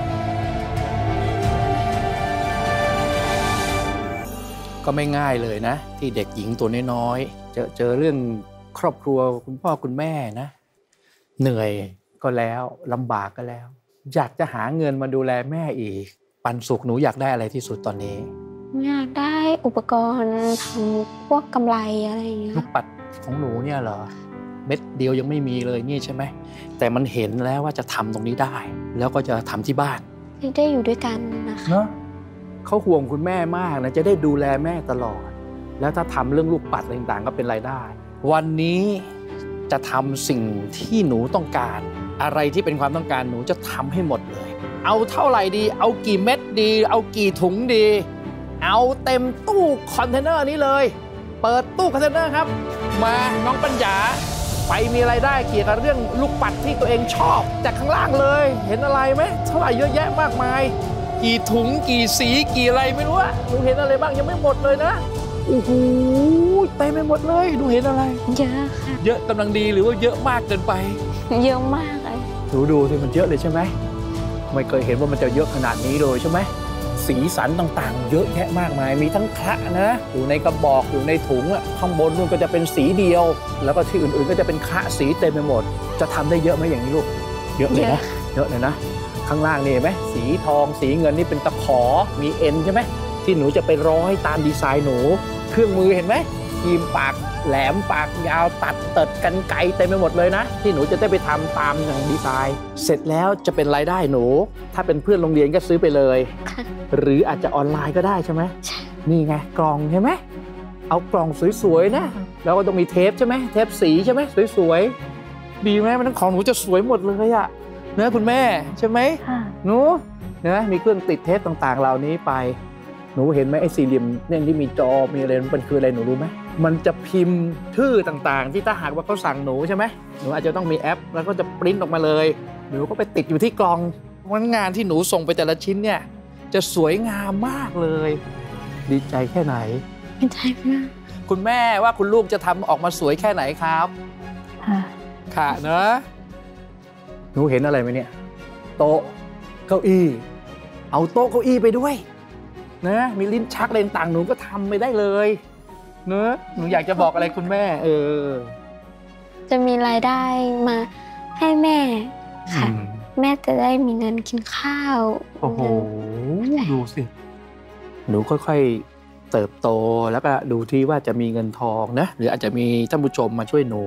ก็ไม่ง่ายเลยนะที่เด็กหญิงตัวน้อยๆเจอเจอเรื่องครอบครัวคุณพ่อคุณแม่นะเหนื่อยก็แล้วลำบากก็แล้วอยากจะหาเงินมาดูแลแม่อีกปันสุขหนูอยากได้อะไรที่สุดตอนนี้อยากได้อุปกรณ์ทำพวกกำไรอะไรอย่างเงี้ยลูกปัดของหนูเนี่ยเหรอเม็ดเดียวยังไม่มีเลยนี่ใช่ไหมแต่มันเห็นแล้วว่าจะทำตรงนี้ได้แล้วก็จะทำที่บ้านได้อยู่ด้วยกันนะคะเนาะเขาห่วงคุณแม่มากนะจะได้ดูแลแม่ตลอดแล้วถ้าทำเรื่องลูกปัดต่างๆก็เป็นรายได้วันนี้จะทำสิ่งที่หนูต้องการอะไรที่เป็นความต้องการหนูจะทำให้หมดเลยเอาเท่าไหร่ดีเอากี่เม็ดดีเอากี่ถุงดีเอาเต็มตู้คอนเทนเนอร์นี้เลยเปิดตู้คอนเทนเนอร์ครับมาน้องปัญญาไปมีรายได้เกี่ยวกับเรื่องลูกปัดที่ตัวเองชอบจากข้างล่างเลยเห็นอะไรไหมเท่าไหร่เยอะแยะมากมายกี่ถุงกี่สีกี่อะไรไม่รู้อะหนูเห็นอะไรบ้างยังไม่หมดเลยนะโอ้โหเต็มไปหมดเลยหนูเห็นอะไรเยอะค่ะเยอะกำลังดีหรือว่าเยอะมากเกินไปเยอะมากเลยหนูดูสิมันเยอะเลยใช่ไหมไม่เคยเห็นว่ามันจะเยอะขนาดนี้เลยใช่ไหมสีสันต่างๆเยอะแยะมากมายมีทั้งคละนะอยู่ในกระบอกอยู่ในถุงอ่ะข้างบนนู่นก็จะเป็นสีเดียวแล้วก็ที่อื่นๆก็จะเป็นคละสีเต็มไปหมดจะทำได้เยอะไหมอย่างนี้ลูกเยอะเลยนะเยอะเลยนะข้างล่างนี่เห็นไหมสีทองสีเงินนี่เป็นตะขอมีเอ็นใช่ไหมที่หนูจะไปร้อยตามดีไซน์หนูเครื่องมือเห็นไหมครีมปากแหลมปากยาวตัดเติดกันไกเต็มไปหมดเลยนะที่หนูจะได้ไปทำตามอย่างดีไซน์เสร็จแล้วจะเป็นรายได้หนูถ้าเป็นเพื่อนโรงเรียนก็ซื้อไปเลยหรืออาจจะออนไลน์ก็ได้ใช่ไหมนี่ไงกล่องใช่ไหมเอากล่องสวยๆนะแล้วก็ต้องมีเทปใช่ไหมเทปสีใช่ไหมสวยๆดีไหมมันของหนูจะสวยหมดเลยอะเนื้อคุณแม่ใช่ไหมหนูนะมีเครื่องติดเทปต่างๆเหล่านี้ไปหนูเห็นไหมไอ้สี่เหลี่ยมเนี่ยที่มีจอมีอะไรมันคืออะไรหนูรู้ไหมมันจะพิมพ์ชื่อต่างๆที่ถ้าหากว่าเขาสั่งหนูใช่ไหมหนูอาจจะต้องมีแอปแล้วก็จะปริ้นออกมาเลยหนูก็ไปติดอยู่ที่กล่องวันงานที่หนูส่งไปแต่ละชิ้นเนี่ยจะสวยงามมากเลยดีใจแค่ไหนดีใจมากคุณแม่ว่าคุณลูกจะทำออกมาสวยแค่ไหนครับค่ะค่ะเนอะหนูเห็นอะไรไหมเนี่ยโต๊ะเก้าอี้เอาโต๊ะเก้าอี้ไปด้วยนะมีลิ้นชักอะไรต่างหนูก็ทำไปได้เลยเนอะหนูอยากจะบอกอะไรคุณแม่เออจะมีรายได้มาให้แม่ค่ะแม่จะได้มีเงินกินข้าวโอ้โหดูสิหนูค่อยๆเติบโตแล้วก็ดูที่ว่าจะมีเงินทองนะหรืออาจจะมีท่านผู้ชมมาช่วยหนูนะ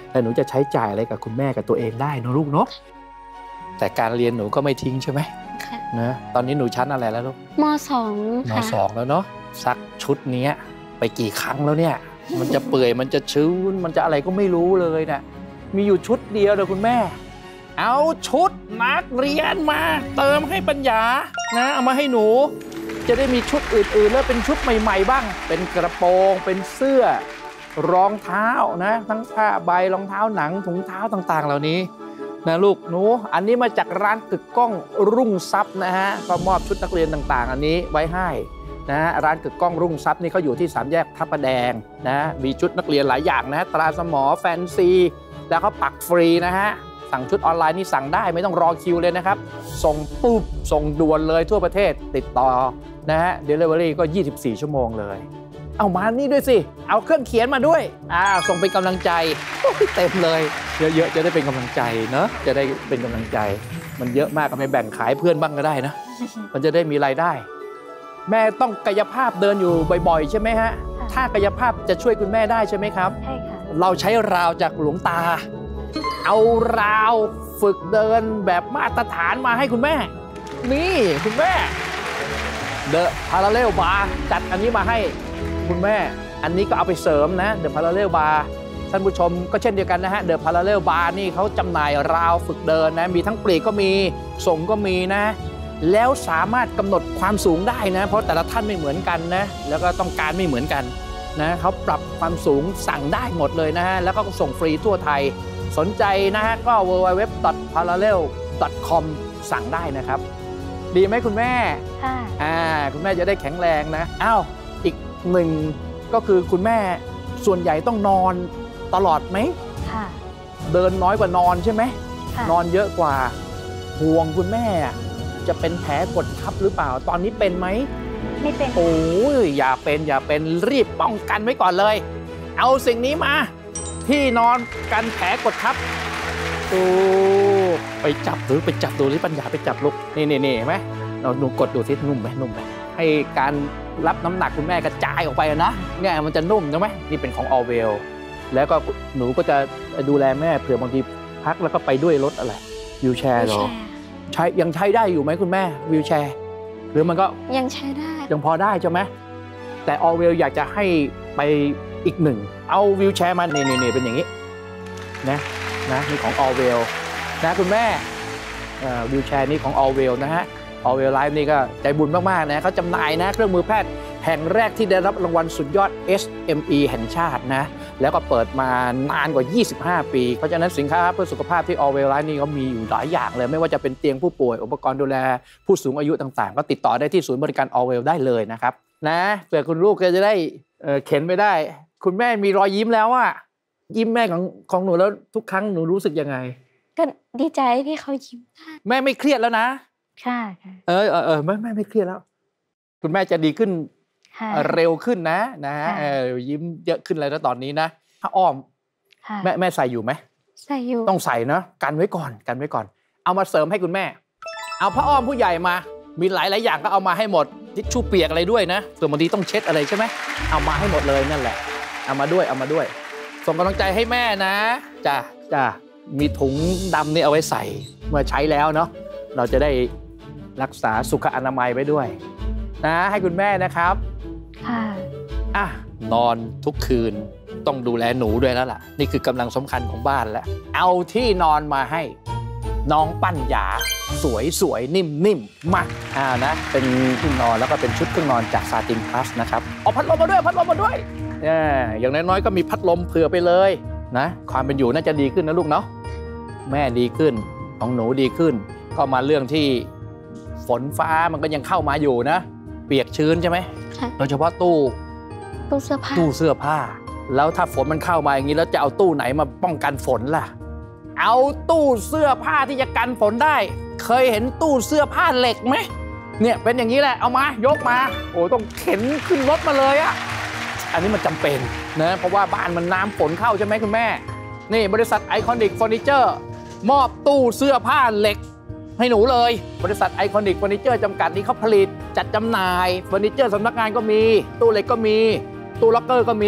แต่หนูจะใช้จ่ายอะไรกับคุณแม่กับตัวเองได้นะลูกเนาะแต่การเรียนหนูก็ไม่ทิ้งใช่ไหมค่ะนะตอนนี้หนูชั้นอะไรแล้วลูกมสองมค่ะสองแล้วเนาะซักชุดนี้ไปกี่ครั้งแล้วเนี่ยมันจะเปื่อยมันจะชื้นมันจะอะไรก็ไม่รู้เลยนะมีอยู่ชุดเดียวเลยคุณแม่เอาชุดนักเรียนมาเติมให้ปัญญานะเอามาให้หนูจะได้มีชุดอื่นๆแล้วเป็นชุดใหม่ๆบ้างเป็นกระโปรงเป็นเสื้อรองเท้านะทั้งผ้าใบรองเท้าหนังถุงเท้าต่างๆเหล่านี้นะลูกหนูอันนี้มาจากร้านกึกก้องรุ่งทรัพย์นะฮะก็มอบชุดนักเรียนต่างๆอันนี้ไว้ให้นะร้านกึกก้องรุ่งทรัพย์นี่เขาอยู่ที่สามแยกพระประแดงนะมีชุดนักเรียนหลายอย่างนะตราสมอแฟนซีแล้วเขาปักฟรีนะฮะสั่งชุดออนไลน์นี่สั่งได้ไม่ต้องรอคิวเลยนะครับส่งปุ๊บส่งด่วนเลยทั่วประเทศติดต่อนะฮะ Delivery ก็ยี่สิบสี่ชั่วโมงเลยเอามานี่ด้วยสิเอาเครื่องเขียนมาด้วยอ่าส่งเป็นกำลังใจเต็มเลยเยอะๆจะได้เป็นกำลังใจเนาะจะได้เป็นกำลังใจมันเยอะมากก็ไปแบ่งขายเพื่อนบ้างก็ได้นะมันจะได้มีรายได้แม่ต้องกายภาพเดินอยู่บ่อยๆใช่ไหมฮะถ้ากายภาพจะช่วยคุณแม่ได้ใช่ไหมครับใช่ค่ะเราใช้ราวจากหลวงตาเอาราวฝึกเดินแบบมาตรฐานมาให้คุณแม่นี่คุณแม่เดอะพาราเรลบาร์จัดอันนี้มาให้คุณแม่อันนี้ก็เอาไปเสริมนะเดอะพาราเรลบาร์ท่านผู้ชมก็เช่นเดียวกันนะฮะเดอะพาราเรลบาร์นี่เขาจำหน่ายราวฝึกเดินนะมีทั้งปลีกก็มีส่งก็มีนะแล้วสามารถกำหนดความสูงได้นะเพราะแต่ละท่านไม่เหมือนกันนะแล้วก็ต้องการไม่เหมือนกันนะเขาปรับความสูงสั่งได้หมดเลยนะฮะแล้วก็ส่งฟรีทั่วไทยสนใจนะฮะก็ ดับเบิลยู ดับเบิลยู ดับเบิลยู ดอท พาราเรล ดอท คอม สั่งได้นะครับดีไหมคุณแม่ค่ะอ่าคุณแม่จะได้แข็งแรงนะอ้าวอีกหนึ่งก็คือคุณแม่ส่วนใหญ่ต้องนอนตลอดไหมค่ะเดินน้อยกว่านอนใช่ไหมนอนเยอะกว่าห่วงคุณแม่จะเป็นแผลกดทับหรือเปล่าตอนนี้เป็นไหมไม่เป็นโอ้ยอย่าเป็นอย่าเป็นรีบป้องกันไว้ก่อนเลยเอาสิ่งนี้มาที่นอนกันแผลกดทับโอ้ไปจับหรือไปจับดูที่ปัญญาไปจับลูกนี่นี่นี่เห็นไหมเราหนูกดดูที่นุ่มไหมนุ่มไหมให้การรับน้ำหนักคุณแม่กระจายออกไปนะเนี่ยมันจะนุ่มใช่ไหมนี่เป็นของออเวลแล้วก็หนูก็จะดูแลแม่เผื่อบางทีพักแล้วก็ไปด้วยรถอะไรวิวแชร์หรอใช้ยังใช้ได้อยู่ไหมคุณแม่วิวแชร์หรือมันก็ยังใช้ได้ยังพอได้ใช่ไหมแต่ออเวลอยากจะให้ไปอีกหนึ่งเอาวิวแชร์มาเน่ๆเป็นอย่างนี้นะนะนี่ของออเวลนะคุณแม่วิวแชร์นี่ของออเวลนะฮะออเวลไลฟ์นี่ก็ใจบุญมากๆนะเขาจำหน่ายนะเครื่องมือแพทย์แห่งแรกที่ได้รับรางวัลสุดยอด เอส เอ็ม อี แห่งชาตินะแล้วก็เปิดมานานกว่ายี่สิบห้าปีเพราะฉะนั้นสินค้าเพื่อสุขภาพที่ออเวลไลฟ์นี่ก็มีอยู่หลายอย่างเลยไม่ว่าจะเป็นเตียงผู้ป่วยอุปกรณ์ดูแลผู้สูงอายุต่างๆก็ติดต่อได้ที่ศูนย์บริการออเวลได้เลยนะครับนะเผื่อคุณลูกจะได้เข็นไปได้คุณแม่มีรอยยิ้มแล้วอะยิ้มแม่ของของหนูแล้วทุกครั้งหนูรู้สึกยังไงก็ดีใจที่เขายิ้มได้แม่ไม่เครียดแล้วนะค่ะเออเออเออแม่แม่ไม่เครียดแล้วคุณแม่จะดีขึ้นเร็วขึ้นนะนะเออยิ้มเยอะขึ้นเลยแล้วตอนนี้นะถ้าอ้อมแม่แม่ใส่อยู่ไหมใส่อยู่ต้องใส่นะกันไว้ก่อนกันไว้ก่อนเอามาเสริมให้คุณแม่เอาผ้าอ้อมผู้ใหญ่มามีหลายหลายอย่างก็เอามาให้หมดทิชชู่เปียกอะไรด้วยนะเผื่อบางทีต้องเช็ดอะไรใช่ไหมเอามาให้หมดเลยนั่นแหละเอามาด้วยเอามาด้วยส่งกำลังใจให้แม่นะจ้ะจ้ะมีถุงดำนี่เอาไว้ใส่เมื่อใช้แล้วเนาะเราจะได้รักษาสุขอนามัยไว้ด้วยนะให้คุณแม่นะครับค่ะอ่ะนอนทุกคืนต้องดูแลหนูด้วยแล้วล่ะนี่คือกำลังสำคัญของบ้านแล้วเอาที่นอนมาให้น้องปัญญาสวยสวยนิ่มนิ่มมาอ่านะเป็นที่นอนแล้วก็เป็นชุดเครื่องนอนจากซาตินพลัสนะครับเอาพัดลมมาด้วยพัดลมมาด้วยอย่างน้อยๆก็มีพัดลมเผื่อไปเลยนะความเป็นอยู่น่าจะดีขึ้นนะลูกเนาะแม่ดีขึ้นของหนูดีขึ้นก็มาเรื่องที่ฝนฟ้ามันก็ยังเข้ามาอยู่นะเปียกชื้นใช่ไหมโดยเฉพาะตู้ตู้เสื้อผ้าตู้เสื้อผ้าแล้วถ้าฝนมันเข้ามาอย่างนี้แล้วจะเอาตู้ไหนมาป้องกันฝนล่ะเอาตู้เสื้อผ้าที่จะกันฝนได้เคยเห็นตู้เสื้อผ้าเหล็กไหมเนี่ยเป็นอย่างนี้แหละเอามายกมาโอ้ต้องเข็นขึ้นรถมาเลยอะอันนี้มันจำเป็นนะเพราะว่าบ้านมันน้ำฝนเข้าใช่ไหมคุณแม่นี่บริษัทไอคอนิกเฟอร์นิเจอร์มอบตู้เสื้อผ้าเหล็กให้หนูเลยบริษัทไอคอนิกเฟอร์นิเจอร์จำกัดนี่เขาผลิตจัดจำหน่ายเฟอร์นิเจอร์สำนักงานก็มีตู้เหล็กก็มีตู้ล็อกเกอร์ก็มี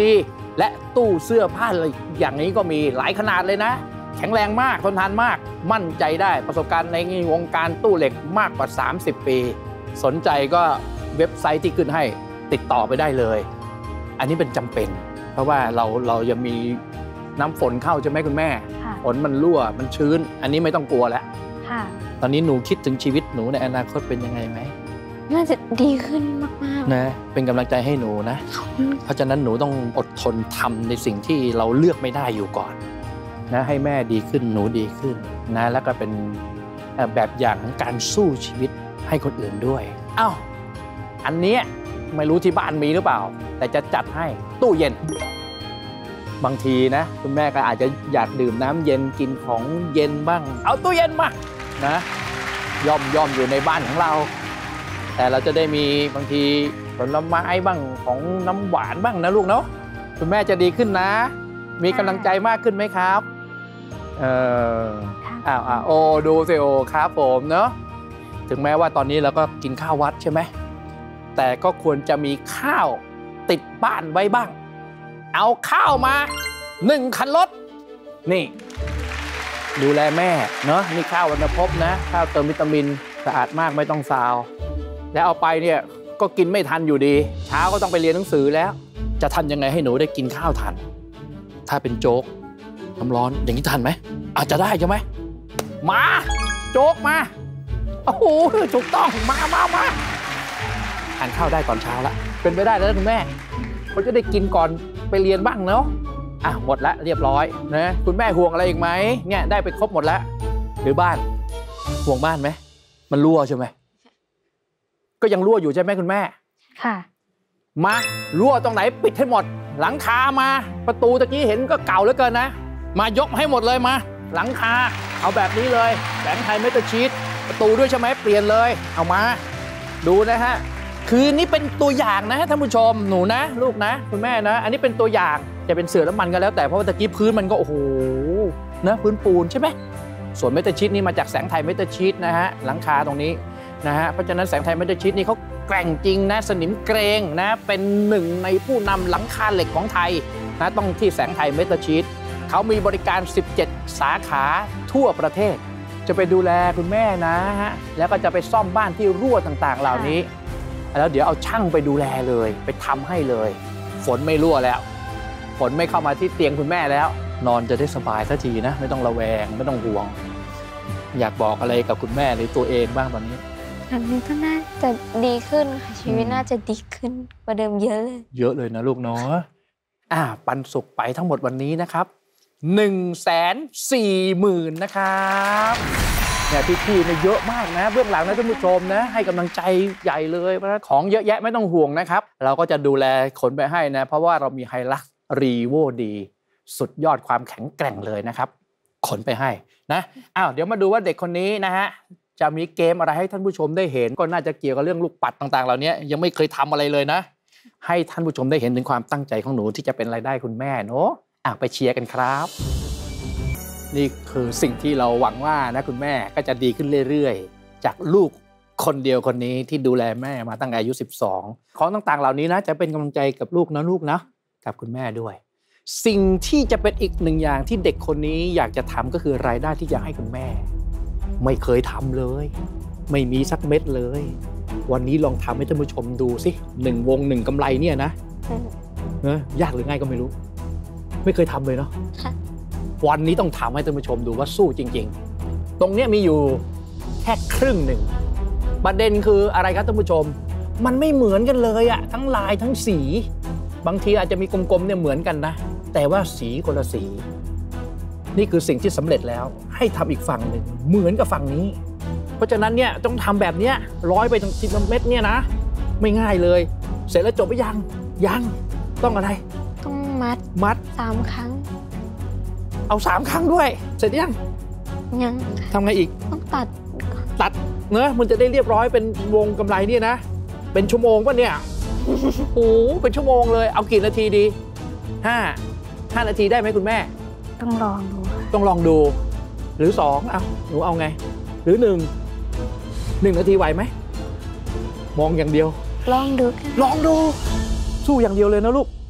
และตู้เสื้อผ้าอย่างนี้ก็มีหลายขนาดเลยนะแข็งแรงมากทนทานมากมั่นใจได้ประสบการณ์ในวงการตู้เหล็กมากกว่าสามสิบปีสนใจก็เว็บไซต์ที่ขึ้นให้ติดต่อไปได้เลยอันนี้เป็นจำเป็นเพราะว่าเราเรายังมีน้ำฝนเข้าใช่ไหมคุณแม่ฝนมันรั่วมันชื้นอันนี้ไม่ต้องกลัวแล้วตอนนี้หนูคิดถึงชีวิตหนูในอนาคตเป็นยังไงไหมน่าจะดีขึ้นมากๆนะเป็นกำลังใจให้หนูนะเพราะฉะนั้นหนูต้องอดทนทำในสิ่งที่เราเลือกไม่ได้อยู่ก่อนนะให้แม่ดีขึ้นหนูดีขึ้นนะแล้วก็เป็นแบบอย่างของการสู้ชีวิตให้คนอื่นด้วยอ้าวอันนี้ไม่รู้ที่บ้านมีหรือเปล่าแต่จะจัดให้ตู้เย็นบางทีนะคุณแม่ก็อาจจะอยากดื่มน้ำเย็นกินของเย็นบ้างเอาตู้เย็นมานะย่อมย่อมอยู่ในบ้านของเราแต่เราจะได้มีบางทีผลไม้บ้างของน้ำหวานบ้างนะลูกเนาะคุณแม่จะดีขึ้นนะมีกำลังใจมากขึ้นไหมครับเอออ้าวโอ้ดูสิโอครับผมเนาะถึงแม้ว่าตอนนี้เราก็กินข้าววัดใช่ไหมแต่ก็ควรจะมีข้าวติดบ้านไว้บ้างเอาข้าวมาหนึ่งคันรถนี่ดูแลแม่เนาะนี่ข้าววรรณภพนะข้าวเติมวิตามินสะอาดมากไม่ต้องซาวแล้วเอาไปเนี่ยก็กินไม่ทันอยู่ดีเช้าก็ต้องไปเรียนหนังสือแล้วจะทำยังไงให้หนูได้กินข้าวทันถ้าเป็นโจ๊กน้ำร้อนอย่างนี้ทันไหมอาจจะได้ใช่ไหมมาโจ๊กมาโอ้โหถูกต้องมามามาทานข้าวได้ก่อนเช้าละเป็นไปได้แล้วคุณแม่เขาจะได้กินก่อนไปเรียนบ้างเนาะอ่ะหมดแล้วเรียบร้อยนะคุณแม่ห่วงอะไรอีกไหมเนี่ยได้ไปครบหมดแล้วหรือบ้านห่วงบ้านไหมมันรั่วใช่ไหมก็ยังรั่วอยู่ใช่ไหมคุณแม่ค่ะมารั่วตรงไหนปิดให้หมดหลังคามาประตูตะกี้เห็นก็เก่าเหลือเกินนะมายกให้หมดเลยมาหลังคาเอาแบบนี้เลยแบงค์ไทยเมทัลชีทประตูด้วยใช่ไหมเปลี่ยนเลยเอามาดูนะฮะคือนี่เป็นตัวอย่างนะท่านผู้ชมหนูนะลูกนะคุณแม่นะอันนี้เป็นตัวอย่างจะเป็นเสื่อน้ำมันก็แล้วแต่เพราะว่าตะกี้พื้นมันก็โอ้โหนะพื้นปูนใช่ไหมส่วนเมทัลชีทนี่มาจากแสงไทยเมทัลชีทนะฮะหลังคาตรงนี้นะฮะเพราะฉะนั้นแสงไทยเมทัลชีทนี่เขาแกร่งจริงนะสนิมเกรงนะเป็นหนึ่งในผู้นำหลังคาเหล็กของไทยนะต้องที่แสงไทยเมทัลชีทเขามีบริการสิบเจ็ดสาขาทั่วประเทศจะไปดูแลคุณแม่นะฮะแล้วก็จะไปซ่อมบ้านที่รั่วต่างๆเหล่านี้แล้วเดี๋ยวเอาช่างไปดูแลเลยไปทำให้เลยฝนไม่รั่วแล้วฝนไม่เข้ามาที่เตียงคุณแม่แล้วนอนจะได้สบายสักทีนะไม่ต้องระแวงไม่ต้องห่วงอยากบอกอะไรกับคุณแม่หรือตัวเองบ้างตอนนี้อันนี้ก็น่าจะดีขึ้นค่ะชีวิตน่าจะดีขึ้นกว่าเดิมเยอะเลยเยอะเลยนะลูกเนาะอ่าปันสุขไปทั้งหมดวันนี้นะครับหนึ่งแสนสี่หมื่นนะครับเนี่ยพี่ๆเนี่ยเยอะมากนะเบื้องหลังนะท่านผู้ชมนะให้กำลังใจใหญ่เลยเพราะของเยอะแยะไม่ต้องห่วงนะครับเราก็จะดูแลขนไปให้นะเพราะว่าเรามีไฮลักซ์รีโวดีสุดยอดความแข็งแกร่งเลยนะครับขนไปให้นะอ้าวเดี๋ยวมาดูว่าเด็กคนนี้นะฮะจะมีเกมอะไรให้ท่านผู้ชมได้เห็นก็น่าจะเกี่ยวกับเรื่องลูกปัดต่างๆเหล่านี้ยังไม่เคยทำอะไรเลยนะให้ท่านผู้ชมได้เห็นถึงความตั้งใจของหนูที่จะเป็นรายได้คุณแม่เนาะอ่ะไปเชียร์กันครับนี่คือสิ่งที่เราหวังว่านะคุณแม่ก็จะดีขึ้นเรื่อยๆจากลูกคนเดียวคนนี้ที่ดูแลแม่มาตั้งแต่อายุสิบสองของต่างๆเหล่านี้นะจะเป็นกำลังใจกับลูกนะลูกนะกับคุณแม่ด้วยสิ่งที่จะเป็นอีกหนึ่งอย่างที่เด็กคนนี้อยากจะทำก็คือรายได้ที่จะให้คุณแม่ไม่เคยทำเลยไม่มีสักเม็ดเลยวันนี้ลองทำให้ท่านผู้ชมดูสิหนึ่งวงหนึ่งกำไรเนี่ยนะเนอะยากหรือง่ายก็ไม่รู้ไม่เคยทำเลยเนาะวันนี้ต้องทำให้ท่านผู้ชมดูว่าสู้จริงๆตรงนี้มีอยู่แค่ครึ่งหนึ่งประเด็นคืออะไรครับท่านผู้ชมมันไม่เหมือนกันเลยอะทั้งลายทั้งสีบางทีอาจจะมีกลมๆเนี่ยเหมือนกันนะแต่ว่าสีคนละสีนี่คือสิ่งที่สำเร็จแล้วให้ทำอีกฝั่งหนึ่งเหมือนกับฝั่งนี้เพราะฉะนั้นเนี่ยต้องทำแบบนี้ร้อยไปทั้งทีละเม็ดเนี่ยนะไม่ง่ายเลยเสร็จแล้วจบไปยังยังต้องอะไรต้องมัดมัดสามครั้งเอาสามครั้งด้วยเสร็จยังยังทำไงอีกต้องตัดตัดเนอะมันจะได้เรียบร้อยเป็นวงกำไรเนี่ยนะเป็นชั่วโมงป่ะเนี่ยโอ้เป็นชั่วโมงเลยเอากี่นาทีดีห้าห้านาทีได้ไหมคุณแม่ต้องลองดูต้องลองดูหรือสองเอาหนูเอาไงหรือหนึ่งหนึ่งนาทีไหวไหมมองอย่างเดียวลองดูลองดูสู้อย่างเดียวเลยนะลูก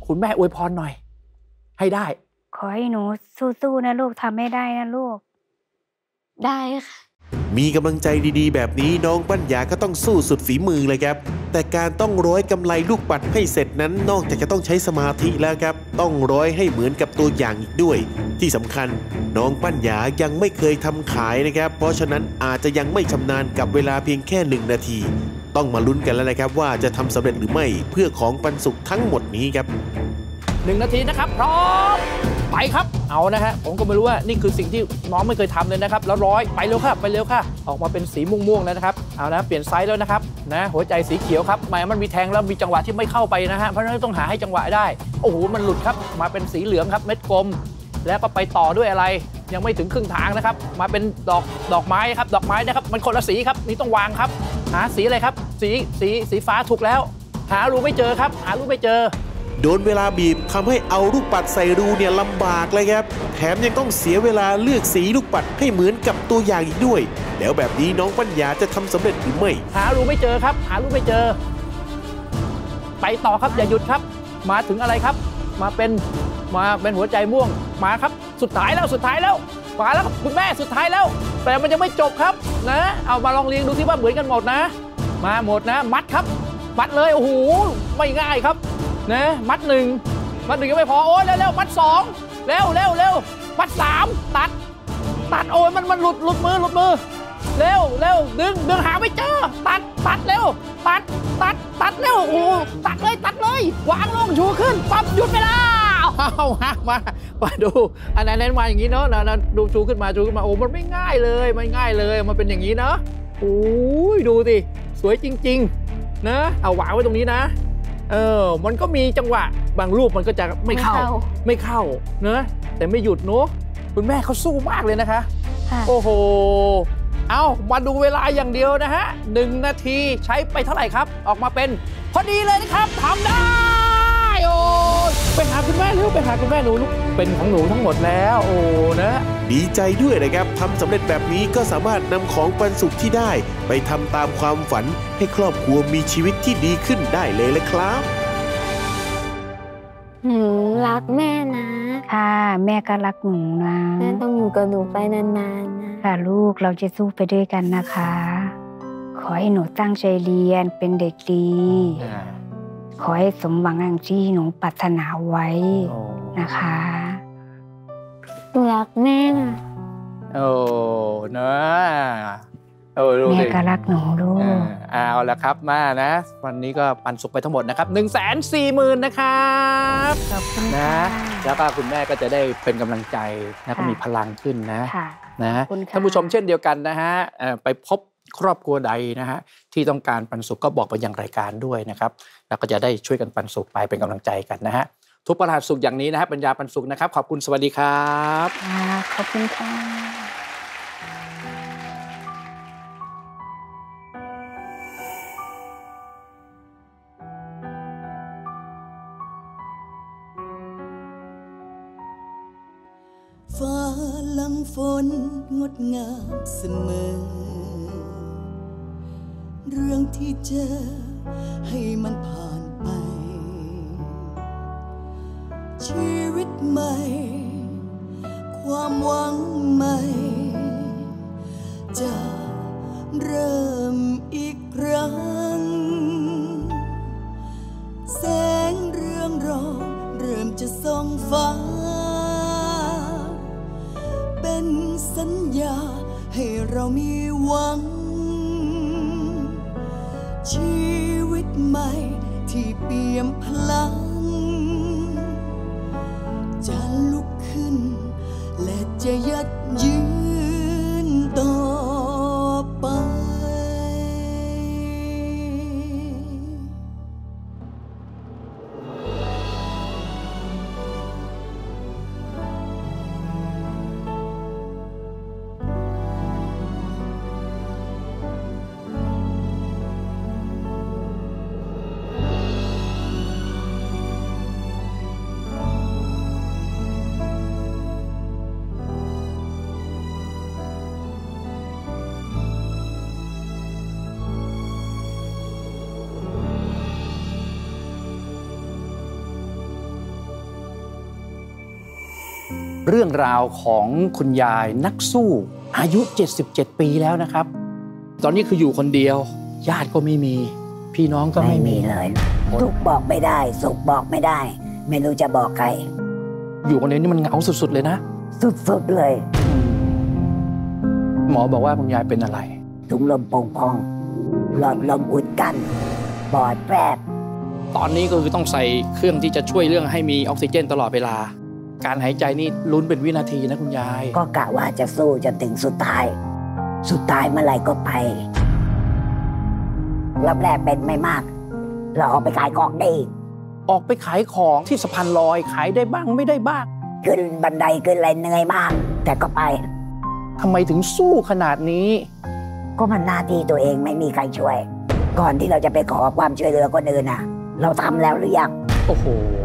คุณแม่อวยพรหน่อยให้ได้ขอให้หนูสู้ๆนะลูกทำให้ได้นะลูกได้ค่ะมีกำลังใจดีๆแบบนี้น้องปัญญาก็ต้องสู้สุดฝีมือเลยครับแต่การต้องร้อยกำไลลูกปัดให้เสร็จนั้นนอกจากจะต้องใช้สมาธิแล้วครับต้องร้อยให้เหมือนกับตัวอย่างอีกด้วยที่สำคัญน้องปัญญายังไม่เคยทำขายนะครับเพราะฉะนั้นอาจจะยังไม่ชำนาญกับเวลาเพียงแค่หนึ่งนาทีต้องมาลุ้นกันแล้วนะครับว่าจะทำสำเร็จหรือไม่เพื่อของปันสุขทั้งหมดนี้ครับหนึ่งนาทีนะครับพร้อมไปครับเอานะฮะผมก็ไม่รู้ว่านี่คือสิ่งที่น้องไม่เคยทำเลยนะครับแล้วร้อยไปเร็วค่ะไปเร็วค่ะออกมาเป็นสีม่วงๆแล้วนะครับเอานะเปลี่ยนไซส์แล้วนะครับนะหัวใจสีเขียวครับหมายมันมีแทงแล้วมีจังหวะที่ไม่เข้าไปนะฮะเพราะฉะนั้นต้องหาให้จังหวะได้โอ้โหมันหลุดครับมาเป็นสีเหลืองครับเม็ดกลมแล้วก็ไปต่อด้วยอะไรยังไม่ถึงครึ่งทางนะครับมาเป็นดอกดอกไม้ครับดอกไม้นะครับมันคนละสีครับนี่ต้องวางครับหาสีอะไรครับสีสีสีฟ้าถูกแล้วหารูไม่เจอครับหารูไม่เจอโดนเวลาบีบทำให้เอาลูกปัดใส่รูเนี่ยลำบากเลยครับแถมยังต้องเสียเวลาเลือกสีลูกปัดให้เหมือนกับตัวอย่างอีกด้วยแล้วแบบนี้น้องปัญญาจะทำสำเร็จหรือไม่หารูไม่เจอครับหารูไม่เจอไปต่อครับอย่าหยุดครับมาถึงอะไรครับมาเป็นมาเป็นหัวใจม่วงมาครับสุดท้ายแล้วสุดท้ายแล้วมาแล้วคุณแม่สุดท้ายแล้วแต่มันยังไม่จบครับนะเอามาลองเรียงดูที่ว่าเหมือนกันหมดนะมาหมดนะมัดครับมัดเลยโอ้โหไม่ง่ายครับนะมัดหนึ่งมัดหนึ่งยังไม่พอโอ้ยเร็วๆมัดสองเร็วเร็วเร็วมัดสามตัดตัดโอ้ยมันมันหลุดหลุดมือหลุดมือเร็วเร็วดึงดึงหาไม่เจอตัดตัดเร็วตัดตัดตัดเร็วโอ้ตัดเลยตัดเลยวางลงชูขึ้นปั๊บหยุดเวลาเอาฮะมามาดูอันนั้นมาอย่างนี้เนาะนะดูชูขึ้นมาชูขึ้นมาโอ้มันไม่ง่ายเลยไม่ง่ายเลยมันเป็นอย่างนี้เนาะโอ้ยดูสิสวยจริงๆนะเอาวางไว้ตรงนี้นะเออมันก็มีจังหวะบางรูปมันก็จะไม่เข้าไม่เข้าเนอะแต่ไม่หยุดเนอะคุณแม่เขาสู้มากเลยนะคะโอ้โหเอามาดูเวลาอย่างเดียวนะฮะหนึ่งนาทีใช้ไปเท่าไหร่ครับออกมาเป็นพอดีเลยนะครับทำได้โอ้ไปหาคุณแม่เร็วไปหาคุณแม่หนูลูกเป็นของหนูทั้งหมดแล้วโอ้นะดีใจด้วยนะครับทำสำเร็จแบบนี้ก็สามารถนำของปันสุขที่ได้ไปทำตามความฝันให้ครอบครัวมีชีวิตที่ดีขึ้นได้เลยละครับหนูรักแม่นะค่ะแม่ก็รักหนูนะแม่ต้องอยู่กับหนูไปนานๆนะค่ะลูกเราจะสู้ไปด้วยกันนะคะขอให้หนูตั้งใจเรียนเป็นเด็กดีขอให้สมหวังอย่างที่หนูปรารถนาไว้นะคะหนูรักแม่นะโอ้เนอะโอ้แม่ก็รักหนูลูกเอาละครับมานะวันนี้ก็ปันสุขไปทั้งหมดนะครับหนึ่งแสนสี่หมื่นนะครับขอบคุณนะแล้วก็คุณแม่ก็จะได้เป็นกำลังใจแล้วก็มีพลังขึ้นนะนะท่านผู้ชมเช่นเดียวกันนะฮะไปพบครอบครัวใดนะฮะที่ต้องการปันสุขก็บอกไปยังรายการด้วยนะครับแล้วก็จะได้ช่วยกันปันสุขไปเป็นกำลังใจกันนะฮะทุกประหลาดสุขอย่างนี้นะฮะปัญญาปันสุขนะครับขอบคุณสวัสดีครับขอบคุณค่ะฟ้าหลังฝนงดงามเสมอเรื่องที่เจอให้มันผ่านไปชีวิตใหม่ความหวังใหม่จะเริ่มอีกครั้งแสงเรืองรองเริ่มจะส่องฟ้าเป็นสัญญาให้เรามีหวังชีวิตใหม่ที่เปี่ยมพลังจะลุกขึ้นและจะยัดยืนต่อไปเรื่องราวของคุณยายนักสู้อายุเจ็ดสิบเจ็ดปีแล้วนะครับ ตอนนี้คืออยู่คนเดียวญาติก็ไม่มีพี่น้องก็ไม่มีไม่มีเลยทุกข์บอกไม่ได้สุขบอกไม่ได้ ไม่รู้จะบอกใครอยู่คนเดียวนี่มันเหงาสุดๆเลยนะสุดๆเลยหมอบอกว่าคุณยายเป็นอะไรถุงลมโป่งพองหลอดลมอุดกั้นปอดแปรบตอนนี้ก็คือต้องใส่เครื่องที่จะช่วยเรื่องให้มีออกซิเจนตลอดเวลา การหายใจนี่ลุ้นเป็นวินาทีนะคุณยายก็กะว่าจะสู้จนถึงสุดท้าย สุดท้ายเมื่อไหร่ก็ไปรอบแรกเป็นไม่มาก เราออกไปขายของได้อีกออกไปขายของที่สะพานลอยขายได้บ้างไม่ได้บ้างขึ้นบันไดขึ้นอะไรเหนื่อยมาก แต่ก็ไปทำไมถึงสู้ขนาดนี้ก็มันหน้าที่ตัวเองไม่มีใครช่วย ก่อนที่เราจะไปขอความช่วยเหลือคนอื่นน่ะ เราทำแล้วหรือยังโอ้โห